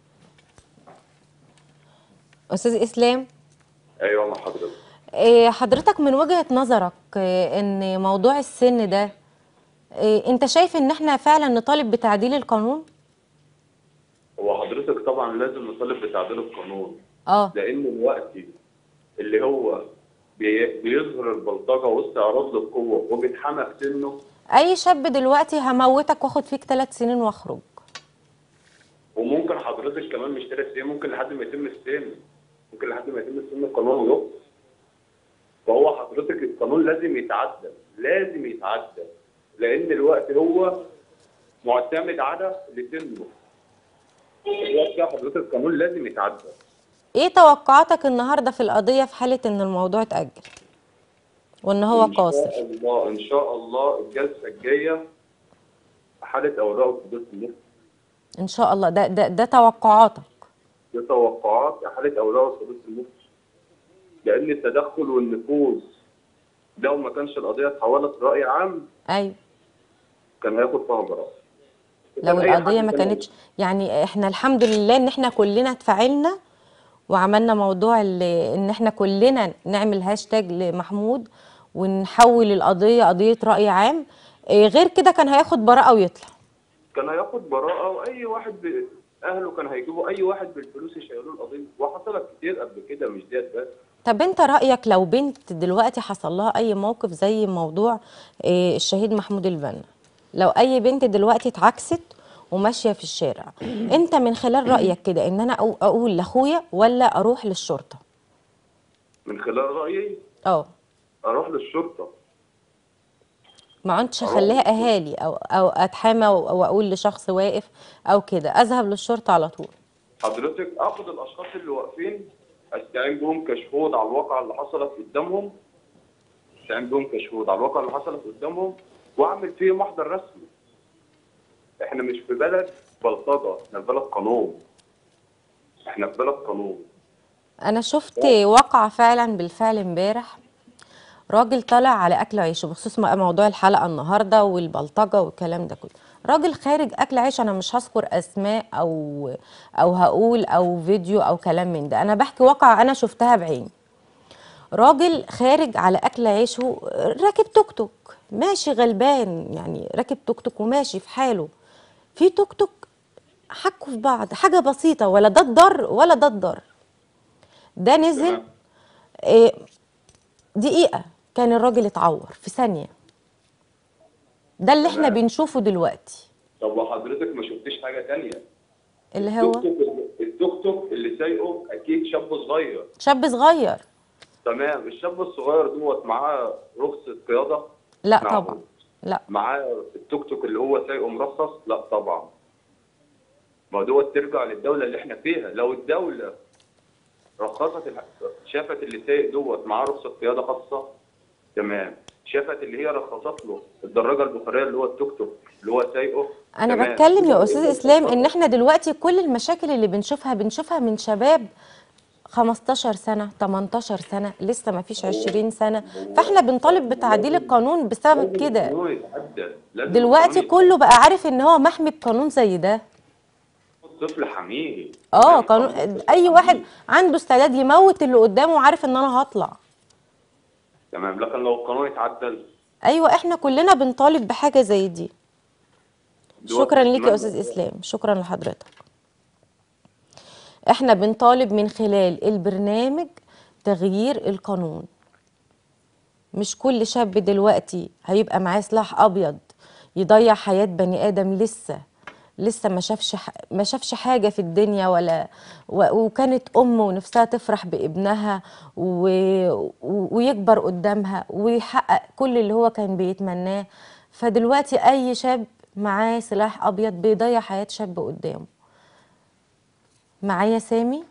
S1: استاذ اسلام،
S9: ايوه مع حضرتك.
S1: إيه حضرتك من وجهة نظرك إيه ان موضوع السن ده، إيه انت شايف ان احنا فعلا نطالب بتعديل القانون؟
S9: هو حضرتك طبعا لازم نطالب بتعديل القانون،
S1: اه
S9: لان الوقت اللي هو بي- بيظهر البلطجه واستعراض للقوه وبيتحمى في سنه.
S1: اي شاب دلوقتي هموتك واخد فيك ثلاث سنين واخرج.
S9: وممكن حضرتك كمان مش ثلاث سنين، ممكن لحد ما يتم السن، ممكن لحد ما يتم السن القانون ويقف. فهو حضرتك القانون لازم يتعدل، لازم يتعدل، لان الوقت هو معتمد على اللي سنه. الوقت ده حضرتك القانون لازم يتعدل.
S1: ايه توقعاتك النهارده في القضية في حالة ان الموضوع اتأجل وان هو
S9: ان
S1: قاصر؟
S9: شاء الله ان شاء الله الجلسه الجايه حاله اوراق وحدوث المخ.
S1: ان شاء الله. ده ده ده توقعاتك؟
S9: دي توقعات حاله اوراق وحدوث المخ. لان التدخل والنفوذ لو ما كانش القضيه اتحولت راي عام
S1: ايوه
S9: كان هياخد فيها براءه.
S1: لو
S9: كان أي
S1: القضيه
S9: حد
S1: ما
S9: كان-
S1: كانتش، يعني احنا الحمد لله ان احنا كلنا اتفاعلنا وعملنا موضوع اللي ان احنا كلنا نعمل هاشتاج لمحمود ونحول القضيه قضيه راي عام. إيه غير كده كان هياخد براءه ويطلع.
S9: كان هياخد براءه، واي واحد ب... اهله كان هيجيبوا اي واحد بالفلوس يشيلوه القضيه، وحصلت كتير قبل كده مش ديت بس.
S1: طب انت رأيك لو بنت دلوقتي حصل لها اي موقف زي موضوع اه الشهيد محمود البنا، لو اي بنت دلوقتي اتعكست وماشية في الشارع، انت من خلال رأيك كده ان انا أقو- اقول لاخويا ولا اروح للشرطة؟
S9: من خلال رايي
S1: اه
S9: اروح للشرطه.
S1: ما عدتش
S9: أروح
S1: اخليها
S9: للشرطة.
S1: اهالي او او اتحامى و- واقول لشخص واقف او كده، اذهب للشرطة على طول.
S9: حضرتك اخد الاشخاص اللي واقفين استعين بهم كشهود على الواقعه اللي حصلت قدامهم، استعين بهم كشهود على الواقعه اللي حصلت قدامهم واعمل فيه محضر رسمي. احنا مش في بلد بلطجه، احنا في بلد قانون. احنا في بلد قانون.
S1: انا شفت واقعة فعلا بالفعل امبارح، راجل طالع على اكل عيشه بخصوص م- موضوع الحلقه النهارده والبلطجه والكلام ده كله. راجل خارج اكل عيش، انا مش هذكر اسماء او او هقول او فيديو او كلام من ده، انا بحكي واقعه انا شفتها بعيني. راجل خارج على اكل عيشه، راكب توك توك ماشي غلبان، يعني راكب توك توك وماشي في حاله، في توك توك حكوا في بعض حاجه بسيطه، ولا ده اتضر ولا ده اتضر. ده نزل
S9: تمام.
S1: إيه، دقيقة كان الراجل اتعور في ثانية. ده اللي احنا
S9: تمام.
S1: بنشوفه دلوقتي.
S9: طب وحضرتك ما شفتيش حاجه تانية؟
S1: اللي
S9: التوك
S1: هو
S9: توك التوك توك اللي سايقه اكيد شاب صغير.
S1: شاب صغير.
S9: تمام. الشاب الصغير دوت معاه رخصه قياده؟
S1: لا
S9: نعم.
S1: طبعا لا.
S9: معاه التوك توك اللي هو سايقه مرخص؟ لا طبعا. ما دوت ترجع للدوله اللي احنا فيها. لو الدوله رخصت الح- شافت اللي سايق دوت معاه رخصه قياده خاصه، تمام. شافت اللي هي رخصت له الدراجه البخاريه اللي هو التوك توك اللي هو سايقه،
S1: انا
S9: تمام.
S1: بتكلم يا استاذ اسلام ان احنا دلوقتي كل المشاكل اللي بنشوفها بنشوفها من شباب خمستاشر سنة تمنتاشر سنة لسه ما فيش عشرين سنة، فاحنا بنطالب بتعديل القانون بسبب
S9: لازم
S1: كده.
S9: القانون يتعدل. لازم
S1: دلوقتي
S9: القانون
S1: كله بقى عارف ان هو محمي بقانون زي ده.
S9: يتعدل. طفل حميه.
S1: اه
S9: تمام؟
S1: قانون،
S9: طفل
S1: اي
S9: حميه.
S1: واحد عنده استعداد يموت اللي قدامه وعارف ان انا هطلع.
S9: تمام. لكن لو القانون يتعدل،
S1: ايوه احنا كلنا بنطالب بحاجه زي دي.
S9: دلوقتي
S1: شكرا ليك يا
S9: أتمنى-
S1: استاذ اسلام، شكرا لحضرتك. احنا بنطالب من خلال البرنامج تغيير القانون. مش كل شاب دلوقتي هيبقى معاه سلاح ابيض يضيع حياه بني ادم لسه لسه ما شافش ح- ما شافش حاجه في الدنيا، ولا و- وكانت ام ونفسها تفرح بابنها و... و- ويكبر قدامها ويحقق كل اللي هو كان بيتمناه. فدلوقتي اي شاب معاه سلاح ابيض بيضيع حياه شاب قدامه. معايا سامي؟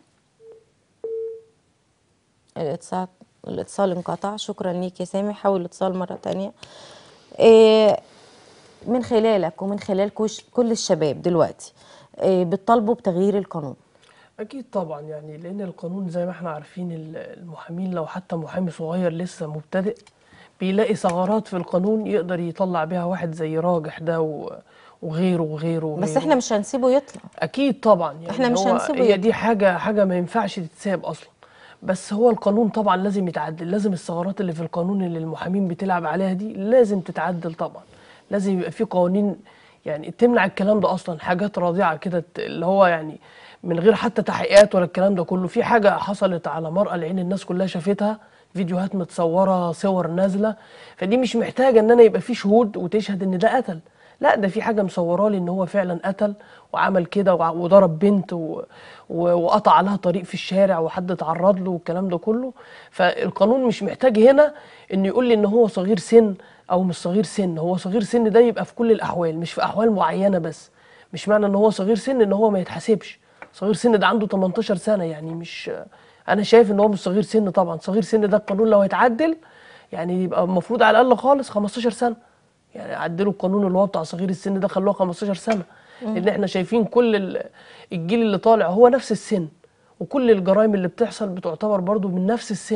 S1: الاتصال الاتصال انقطع. شكرا ليك يا سامي، حاول الاتصال مره تانية. إيه، من خلالك ومن خلال كوش- كل الشباب دلوقتي إيه بتطالبوا بتغيير القانون؟
S3: أكيد طبعا، يعني لأن القانون زي ما احنا عارفين ال- المحامين لو حتى محامي صغير لسه مبتدئ بيلاقي ثغرات في القانون يقدر يطلع بيها واحد زي راجح ده و- وغيره وغيره وغيره.
S1: بس احنا مش هنسيبه يطلع.
S3: أكيد طبعا، يعني
S1: احنا مش
S3: هو
S1: هنسيبه
S3: هي
S1: يطلع.
S3: دي حاجة حاجة ما ينفعش تتساب أصلا. بس هو القانون طبعا لازم يتعدل، لازم الثغرات اللي في القانون اللي المحامين بتلعب عليها دي لازم تتعدل طبعا. لازم يبقى في قوانين يعني تمنع الكلام ده أصلا، حاجات رادعة كده ت- اللي هو يعني من غير حتى تحقيقات ولا الكلام ده كله. في حاجة حصلت على مرأى العين الناس كلها شافتها، فيديوهات متصورة، صور نازلة، فدي مش محتاجة ان انا يبقى في شهود وتشهد ان ده قتل. لا، ده في حاجة مصورة لي ان هو فعلا قتل وعمل كده وع- وضرب بنت و... و... وقطع لها طريق في الشارع وحد اتعرض له والكلام ده كله. فالقانون مش محتاج هنا ان يقول لي ان هو صغير سن او مش صغير سن. هو صغير سن ده يبقى في كل الاحوال، مش في احوال معينة بس. مش معنى ان هو صغير سن ان هو ما يتحاسبش. صغير سن ده عنده تمنتاشر سنة، يعني مش، انا شايف ان هو مش صغير سن طبعا. صغير سن ده القانون لو هيتعدل يعني يبقى المفروض على الاقل خالص خمستاشر سنة. يعني عدلوا القانون اللي هو بتاع صغير السن ده خلوه خمستاشر سنة، لان احنا شايفين كل ال- الجيل اللي طالع هو نفس السن، وكل الجرائم اللي بتحصل بتعتبر برضو من نفس السن.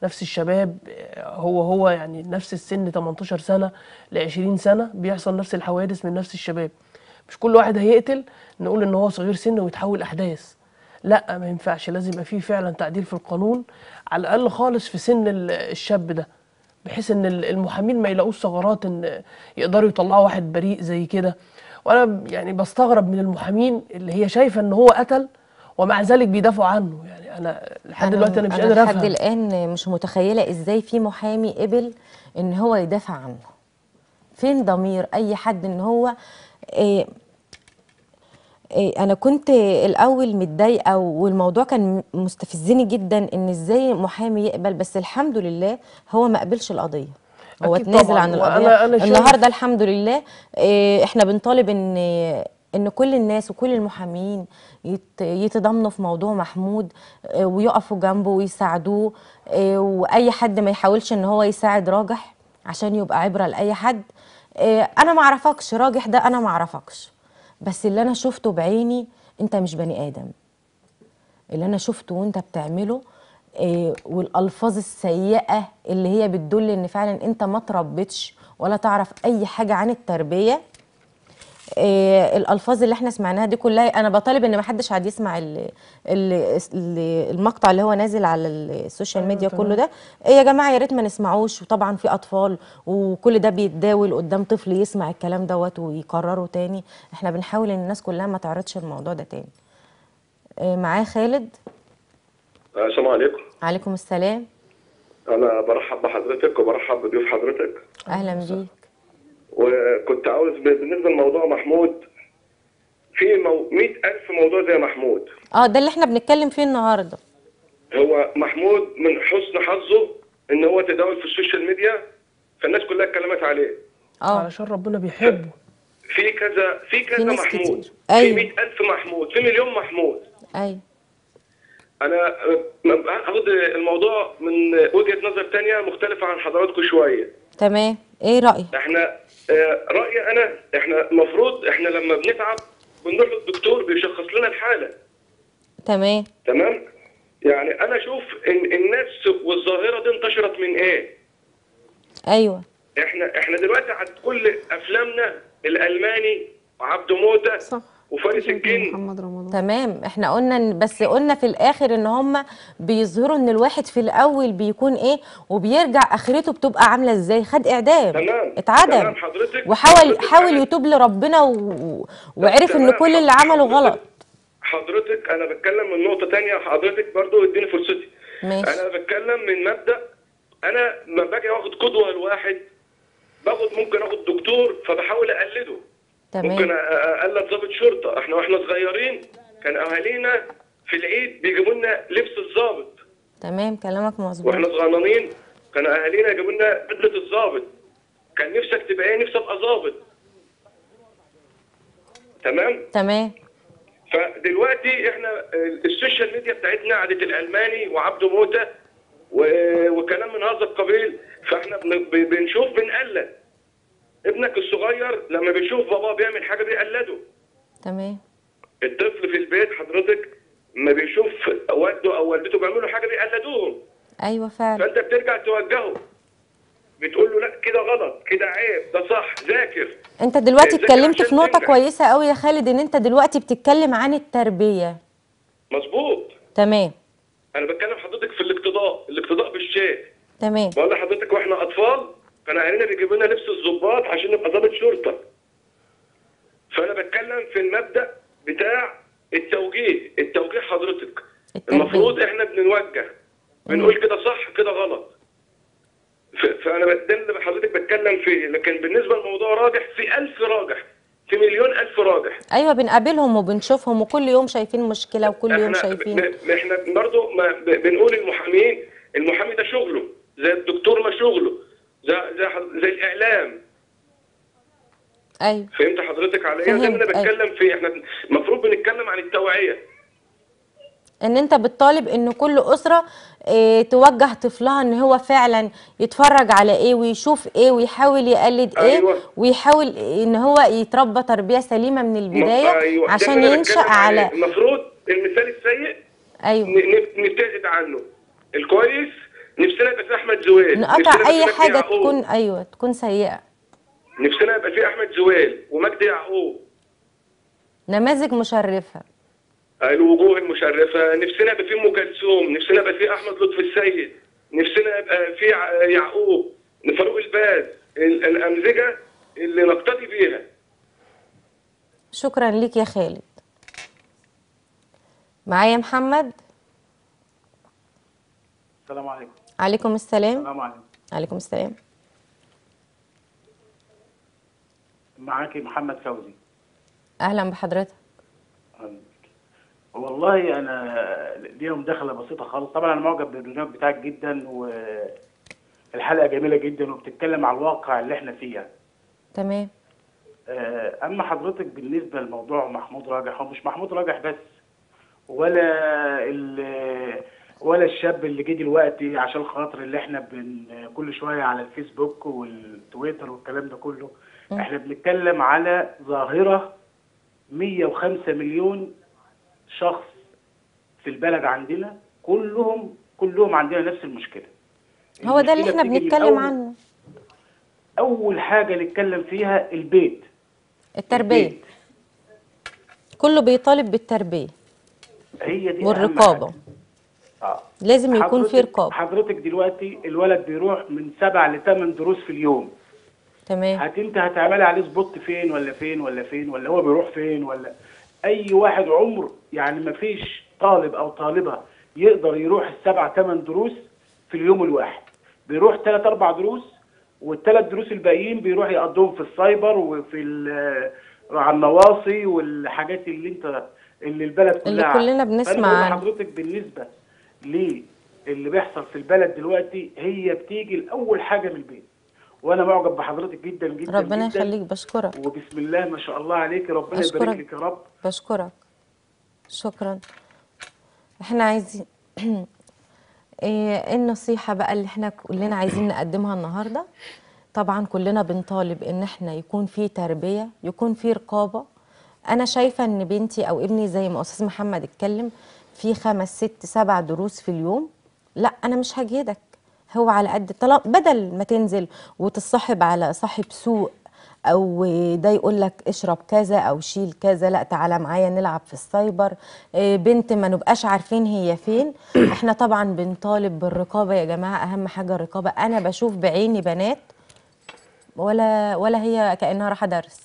S3: نفس الشباب هو هو يعني نفس السن تمنتاشر سنة ل عشرين سنة بيحصل نفس الحوادث من نفس الشباب. مش كل واحد هيقتل نقول ان هو صغير سن ويتحول احداث، لا ما ينفعش، لازم يبقى فيه فعلا تعديل في القانون على الاقل خالص في سن الشاب ده، بحيث ان المحامين ما يلاقوش ثغرات ان يقدروا يطلعوا واحد بريء زي كده. وانا يعني بستغرب من المحامين اللي هي شايفه ان هو قتل ومع ذلك بيدافعوا عنه. يعني انا لحد دلوقتي انا مش قادر افهم.
S1: لحد الان مش متخيله ازاي في محامي قبل ان هو يدافع عنه. فين ضمير اي حد ان هو إيه إيه انا كنت الاول متضايقه والموضوع كان مستفزني جدا ان ازاي محامي يقبل، بس الحمد لله هو ما قبلش القضيه، هو اتنازل عن القضيه.
S3: أنا أنا
S1: النهارده الحمد لله إيه احنا بنطالب ان ان كل الناس وكل المحامين يتضامنوا في موضوع محمود ويقفوا جنبه ويساعدوه، واي حد ما يحاولش ان هو يساعد راجح عشان يبقى عبره لاي حد. انا ما اعرفكش راجح ده، انا ما اعرفكش، بس اللي انا شفته بعيني انت مش بني ادم. اللي انا شفته وانت بتعمله والالفاظ السيئه اللي هي بتدل ان فعلا انت ما تربيتش ولا تعرف اي حاجه عن التربيه. إيه الالفاظ اللي احنا سمعناها دي كلها، انا بطالب ان ما حدش عاد يسمع ال ال المقطع اللي هو نازل على السوشيال ميديا كله ده. إيه يا جماعه يا ريت ما نسمعوش، وطبعا في اطفال وكل ده بيتداول قدام طفل يسمع الكلام دوت ويكرره تاني. احنا بنحاول ان الناس كلها ما تعرضش الموضوع ده تاني. إيه معاه خالد.
S10: السلام عليكم.
S1: عليكم السلام.
S10: انا برحب بحضرتك وبرحب بضيوف حضرتك.
S1: اهلا بيك.
S10: وكنت عاوز بالنسبه لموضوع محمود، في مئة ألف موضوع زي محمود.
S1: اه ده اللي احنا بنتكلم فيه النهارده.
S10: هو محمود من حسن حظه ان هو تداول في السوشيال ميديا، فالناس كلها اتكلمت عليه.
S3: اه علشان ربنا بيحبه.
S10: في كذا في كذا
S1: في
S10: محمود
S1: كتير. أيوة.
S10: في مئة ألف محمود، في مليون محمود.
S1: ايوه.
S10: انا هاخد الموضوع من وجهه نظر تانية مختلفه عن حضراتكم شويه.
S1: تمام. ايه رايك؟
S10: احنا رايي انا احنا المفروض احنا لما بنتعب بنروح للدكتور بيشخص لنا الحاله.
S1: تمام
S10: تمام. يعني انا اشوف ان الناس والظاهره دي انتشرت من ايه.
S1: ايوه.
S10: احنا احنا دلوقتي على كل افلامنا الالماني وعبده موته
S2: صح
S10: وفارس الجن
S2: محمد رمضان.
S1: تمام. احنا قلنا بس قلنا في الاخر ان هم بيظهروا ان الواحد في الاول بيكون ايه وبيرجع اخرته بتبقى عامله ازاي. خد اعدام.
S10: تمام.
S1: اتعدم.
S10: تمام حضرتك.
S1: وحاول
S10: حضرتك
S1: حاول يتوب لربنا و... وعرف ان كل اللي عمله غلط.
S10: حضرتك انا بتكلم من نقطه تانية، حضرتك برضو اديني فرصتي.
S1: ماشي.
S10: انا بتكلم من مبدا، انا لما باجي اخد قدوه لواحد باخد ممكن اخد دكتور فبحاول اقلده.
S1: تمام.
S10: ممكن اقلد ضابط شرطه. احنا واحنا صغيرين كان اهالينا في العيد بيجيبوا لنا لبس الضابط.
S1: تمام كلامك مظبوط.
S10: واحنا صغننين كان اهالينا يجيبوا لنا بدله الضابط. كان نفسك تبقى ايه؟ نفسي ابقى ضابط. تمام؟
S1: تمام.
S10: فدلوقتي احنا السوشيال ميديا بتاعتنا عادة الالماني وعبده موته وكلام من هذا القبيل، فاحنا بنشوف بنقلد. ابنك الصغير لما بيشوف باباه بيعمل حاجه بيقلده.
S1: تمام.
S10: الطفل في البيت حضرتك ما بيشوف والده او والدته بيعملوا حاجه بيقلدوهم.
S1: ايوه فعلا.
S10: فانت بترجع توجهه، بتقول له لا كده غلط، كده عيب، ده صح، ذاكر.
S1: انت دلوقتي اتكلمت في نقطه كويسه قوي يا خالد، ان انت دلوقتي بتتكلم عن التربيه.
S10: مظبوط.
S1: تمام.
S10: انا بتكلم حضرتك في الاقتضاء، الاقتضاء بالشيء.
S1: تمام.
S10: بقول لحضرتك واحنا اطفال كان اهالينا بيجيبوا لنا لبس الضباط عشان نبقى ضابط شرطه. فانا بتكلم في المبدا بتاع التوجيه، التوجيه حضرتك. التربية. المفروض احنا بنوجه، بنقول كده صح كده غلط. فانا ده اللي حضرتك بتكلم فيه، لكن بالنسبه للموضوع راجح، في ألف راجح، في مليون ألف راجح.
S1: ايوه بنقابلهم وبنشوفهم وكل يوم شايفين مشكله وكل يوم شايفين.
S10: احنا برضو ما بنقول المحامين، المحامي ده شغله زي الدكتور ما شغله، زي زي, زي الاعلام.
S1: ايوه
S10: فهمت حضرتك عليا؟ ده اللي انا بتكلم أيوة. فيه. احنا المفروض بنتكلم عن التوعيه،
S1: ان انت بتطالب ان كل اسره اه توجه طفلها ان هو فعلا يتفرج على ايه ويشوف ايه ويحاول يقلد ايه. أيوة. ويحاول ان هو يتربى تربيه سليمه من البدايه.
S10: أيوة.
S1: عشان ينشأ على
S10: المفروض المثال السيء
S1: ايوه
S10: نبتعد عنه، الكويس نفسنا يبقى في احمد زويل،
S1: نقطع
S10: نفسنا
S1: اي
S10: يبقى في
S1: حاجه
S10: يعقوب.
S1: تكون ايوه تكون سيئه.
S10: نفسنا يبقى في احمد زويل ومجدي يعقوب،
S1: نماذج مشرفه.
S10: الوجوه المشرفه. نفسنا يبقى في ام كلثوم، نفسنا يبقى في احمد لطفي السيد، نفسنا يبقى في ع- يعقوب، فاروق الباز، ال- الامزجه اللي نقتدي بيها.
S1: شكرا ليك يا خالد. معايا محمد.
S11: السلام عليكم.
S1: عليكم السلام.
S11: السلام عليكم.
S1: عليكم السلام.
S11: معاكي محمد فوزي.
S1: اهلا بحضرتك.
S11: والله انا ليا مداخله بسيطه خالص. طبعا انا معجب بالبرنامج بتاعك جدا، والحلقه جميله جدا وبتتكلم على الواقع اللي احنا فيها.
S1: تمام.
S11: آه، اما حضرتك بالنسبه لموضوع محمود راجح، هو مش محمود راجح بس، ولا ال- ولا الشاب اللي جه دلوقتي عشان خاطر اللي احنا بن كل شويه على الفيسبوك والتويتر والكلام ده كله.
S1: م.
S11: احنا بنتكلم على ظاهره مية وخمسة مليون شخص في البلد عندنا، كلهم كلهم عندنا نفس المشكله.
S1: هو ده اللي
S11: المشكلة
S1: احنا
S11: بتيجي من
S1: بنتكلم
S11: أول-
S1: عنه.
S11: اول حاجه نتكلم فيها البيت.
S1: التربيه.
S11: البيت.
S1: كله بيطالب بالتربيه
S11: هي دي
S1: والرقابه.
S11: أهم حاجة. آه.
S1: لازم يكون في
S11: حضرتك-
S1: رقابه.
S11: حضرتك دلوقتي الولد بيروح من سبع لثمان دروس في اليوم.
S1: تمام.
S11: هت انت هتعملي عليه سبوت فين ولا فين ولا فين، ولا هو بيروح فين، ولا اي واحد عمر يعني ما فيش طالب او طالبه يقدر يروح السبع ثمان دروس في اليوم الواحد. بيروح ثلاث اربع دروس، والثلاث دروس الباقيين بيروح يقضيهم في السايبر وفي ال- على النواصي والحاجات اللي انت اللي البلد كلها
S1: اللي كلنا
S11: عارفة.
S1: بنسمع
S11: فأنا بقول
S1: عنها.
S11: لحضرتك بالنسبه للي بيحصل في البلد دلوقتي، هي بتيجي لاول حاجه من البيت. وانا معجب بحضرتك جدا جدا
S1: ربنا
S11: جدا،
S1: يخليك. بشكرك.
S11: وبسم الله ما شاء الله عليك، ربنا يبارك
S1: أشكرك.
S11: لك يا رب.
S1: بشكرك. شكرا. احنا عايزين ايه النصيحة بقى اللي احنا كلنا عايزين نقدمها النهاردة؟ طبعا كلنا بنطالب ان احنا يكون في تربية، يكون في رقابة. انا شايفة ان بنتي او ابني زي ما استاذ محمد اتكلم في خمس ست سبع دروس في اليوم، لا انا مش هجهدك، هو على قد طلب، بدل ما تنزل وتصاحب على صاحب سوق او ده يقول لك اشرب كذا او شيل كذا، لا تعالى معايا نلعب في السايبر. إيه، بنت ما نبقاش عارفين هي فين. احنا طبعا بنطالب بالرقابه يا جماعه، اهم حاجه الرقابه. انا بشوف بعيني بنات ولا ولا هي كانها رايحه درس.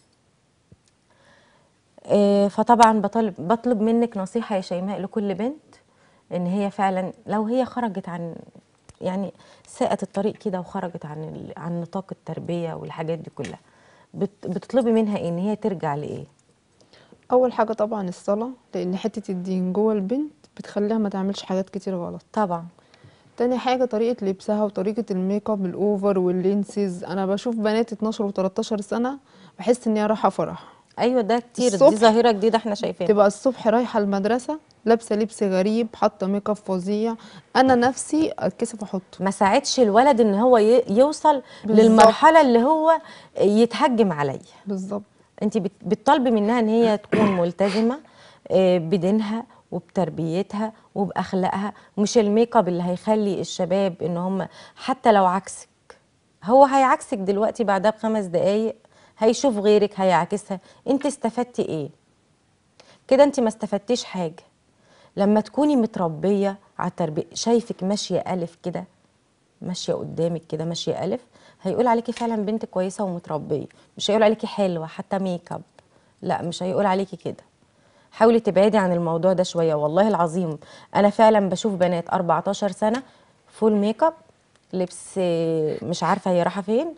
S1: إيه، فطبعا بطلب بطلب منك نصيحه يا شيماء لكل بنت، ان هي فعلا لو هي خرجت عن يعني ساءت الطريق كده وخرجت عن ال... عن نطاق التربيه والحاجات دي كلها، بت... بتطلبي منها إيه؟ ان هي ترجع لايه؟
S2: اول حاجه طبعا الصلاه، لان حته الدين جوه البنت بتخليها ما تعملش حاجات كتير غلط.
S1: طبعا.
S2: تاني حاجه طريقه لبسها وطريقه الميك اب الاوفر واللينسز. انا بشوف بنات اتناشر وتلتاشر سنه بحس ان هي رايحه فرح.
S1: ايوه ده كتير، دي
S2: الصبح
S1: ظاهره جديده احنا شايفينها.
S2: تبقى الصبح رايحه المدرسه لابسه لبس غريب، حاطه ميك اب فظيع، انا نفسي اتكسف احطه.
S1: ما ساعدش الولد ان هو ي... يوصل
S2: بالظبط.
S1: للمرحله اللي هو يتهجم عليا.
S2: بالظبط.
S1: انت بت... بتطالبي منها ان هي تكون ملتزمه آه، بدينها وبتربيتها وباخلاقها، مش الميك اب اللي هيخلي الشباب ان هم حتى لو عكسك، هو هيعكسك دلوقتي بعدها بخمس دقايق هيشوف غيرك هيعكسها، انت استفدتي ايه؟ كده انت ما استفدتيش حاجه. لما تكوني متربيه على التربيه، شايفك ماشيه الف كده، ماشيه قدامك كده ماشيه الف، هيقول عليكي فعلا بنت كويسه ومتربيه، مش هيقول عليكي حلوه حتى ميك اب، لا مش هيقول عليكي كده. حاولي تبعدي عن الموضوع ده شويه، والله العظيم انا فعلا بشوف بنات اربعتاشر سنه فول ميك اب، لبس مش عارفه هي رايحه فين،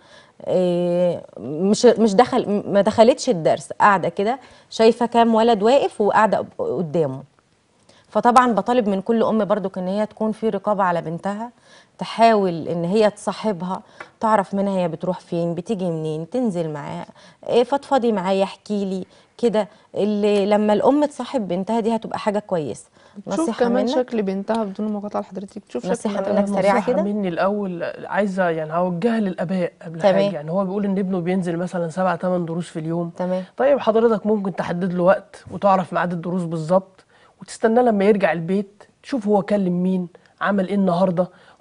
S1: مش مش دخل ما دخلتش الدرس، قاعده كده شايفه كام ولد واقف وقاعده قدامه. فطبعا بطالب من كل ام برضو ان هي تكون في رقابه على بنتها، تحاول ان هي تصاحبها، تعرف منها هي بتروح فين، بتيجي منين، تنزل معاها، فضفضي معايا، احكي لي كده. اللي لما الام تصاحب بنتها دي هتبقى حاجه كويسه.
S2: تشوف كمان شكل بنتها بدون مقاطعه لحضرتك، تشوف
S1: نصيحه
S2: شكل
S1: منك سريعه كده.
S3: مني الاول عايزه يعني هوجهها للاباء قبل
S1: تمام.
S3: حاجه. يعني هو بيقول ان ابنه بينزل مثلا سبع ثمان دروس في اليوم.
S1: تمام.
S3: طيب حضرتك ممكن تحدد له وقت وتعرف ميعاد الدروس بالظبط، وتستناه لما يرجع البيت تشوف هو كلم مين، عمل ايه النهارده.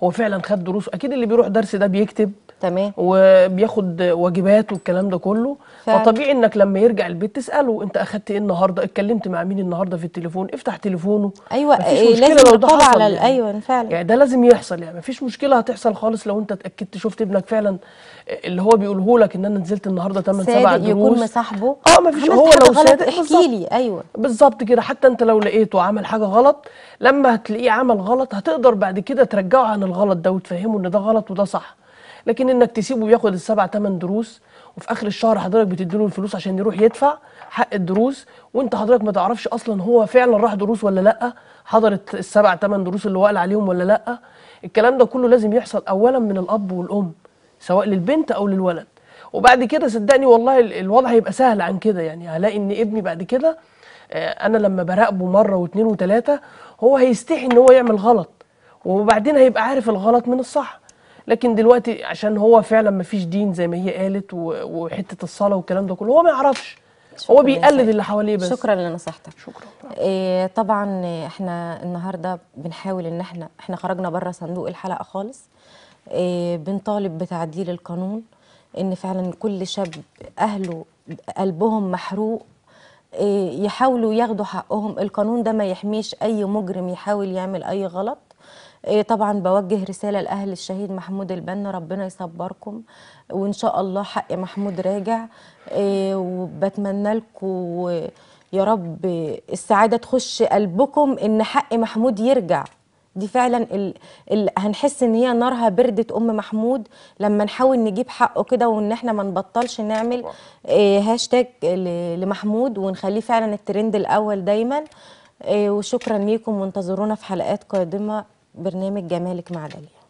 S3: هو فعلا خد دروس. اكيد اللي بيروح درس ده بيكتب
S1: تمام
S3: وبياخد واجبات والكلام ده كله.
S1: فعلا.
S3: فطبيعي انك لما يرجع البيت تساله انت اخدت ايه النهارده، اتكلمت مع مين النهارده في التليفون، افتح تليفونه.
S1: ايوه
S3: مفيش
S1: إيه
S3: مشكله
S1: لازم
S3: لو ده
S1: رقابه
S3: حصل
S1: على ال-
S3: يعني.
S1: ايوه فعلا.
S3: يعني ده لازم يحصل، يعني مفيش مشكله هتحصل خالص لو انت اتاكدت شفت ابنك فعلا اللي هو بيقوله لك ان انا نزلت النهارده تمن سبع
S1: صادق
S3: دروس.
S1: يكون مصاحبه.
S3: اه مفيش،
S1: عملت
S3: هو
S1: حاجة
S3: لو
S1: غلط
S3: صادق
S1: احكي
S3: بالظبط.
S1: لي. ايوه
S3: بالظبط كده. حتى انت لو لقيته عمل حاجه غلط، لما هتلاقيه عمل غلط هتقدر بعد كده ترجعه عن الغلط ده وتفهمه ان ده غلط وده صح. لكن انك تسيبه بياخد السبع ثمان دروس وفي اخر الشهر حضرتك بتديله الفلوس عشان يروح يدفع حق الدروس، وانت حضرتك ما تعرفش اصلا هو فعلا راح دروس ولا لا، حضر السبع ثمان دروس اللي هو قال عليهم ولا لا. الكلام ده كله لازم يحصل اولا من الاب والام، سواء للبنت او للولد. وبعد كده صدقني والله ال- الوضع هيبقى سهل عن كده. يعني هلاقي ان ابني بعد كده آه، انا لما براقبه مره واثنين وثلاثه هو هيستحي ان هو يعمل غلط، وبعدين هيبقى عارف الغلط من الصح. لكن دلوقتي عشان هو فعلا ما فيش دين زي ما هي قالت و- وحته الصلاه والكلام ده كله هو ما يعرفش، هو
S1: شكراً يا
S3: بيقلد
S1: سيد.
S3: اللي حواليه بس.
S1: شكرا لنصيحتك.
S3: شكرا.
S1: إيه طبعا احنا النهارده بنحاول ان احنا احنا خرجنا بره صندوق الحلقه خالص. إيه بنطالب بتعديل القانون، ان فعلا كل شاب اهله قلبهم محروق إيه يحاولوا ياخدوا حقهم. القانون ده ما يحميش اي مجرم يحاول يعمل اي غلط. إيه طبعا بوجه رسالة لأهل الشهيد محمود البنا، ربنا يصبركم وإن شاء الله حق محمود راجع. إيه وبتمنى لكم يا رب السعادة تخش قلبكم إن حق محمود يرجع. دي فعلا ال... ال... هنحس ان هي نارها بردت ام محمود لما نحاول نجيب حقه كده، وان احنا ما نبطلش نعمل إيه هاشتاج ل... لمحمود ونخليه فعلا الترند الاول دايما. إيه وشكرا ليكم وانتظرونا في حلقات قادمة برنامج جمالك مع داليا.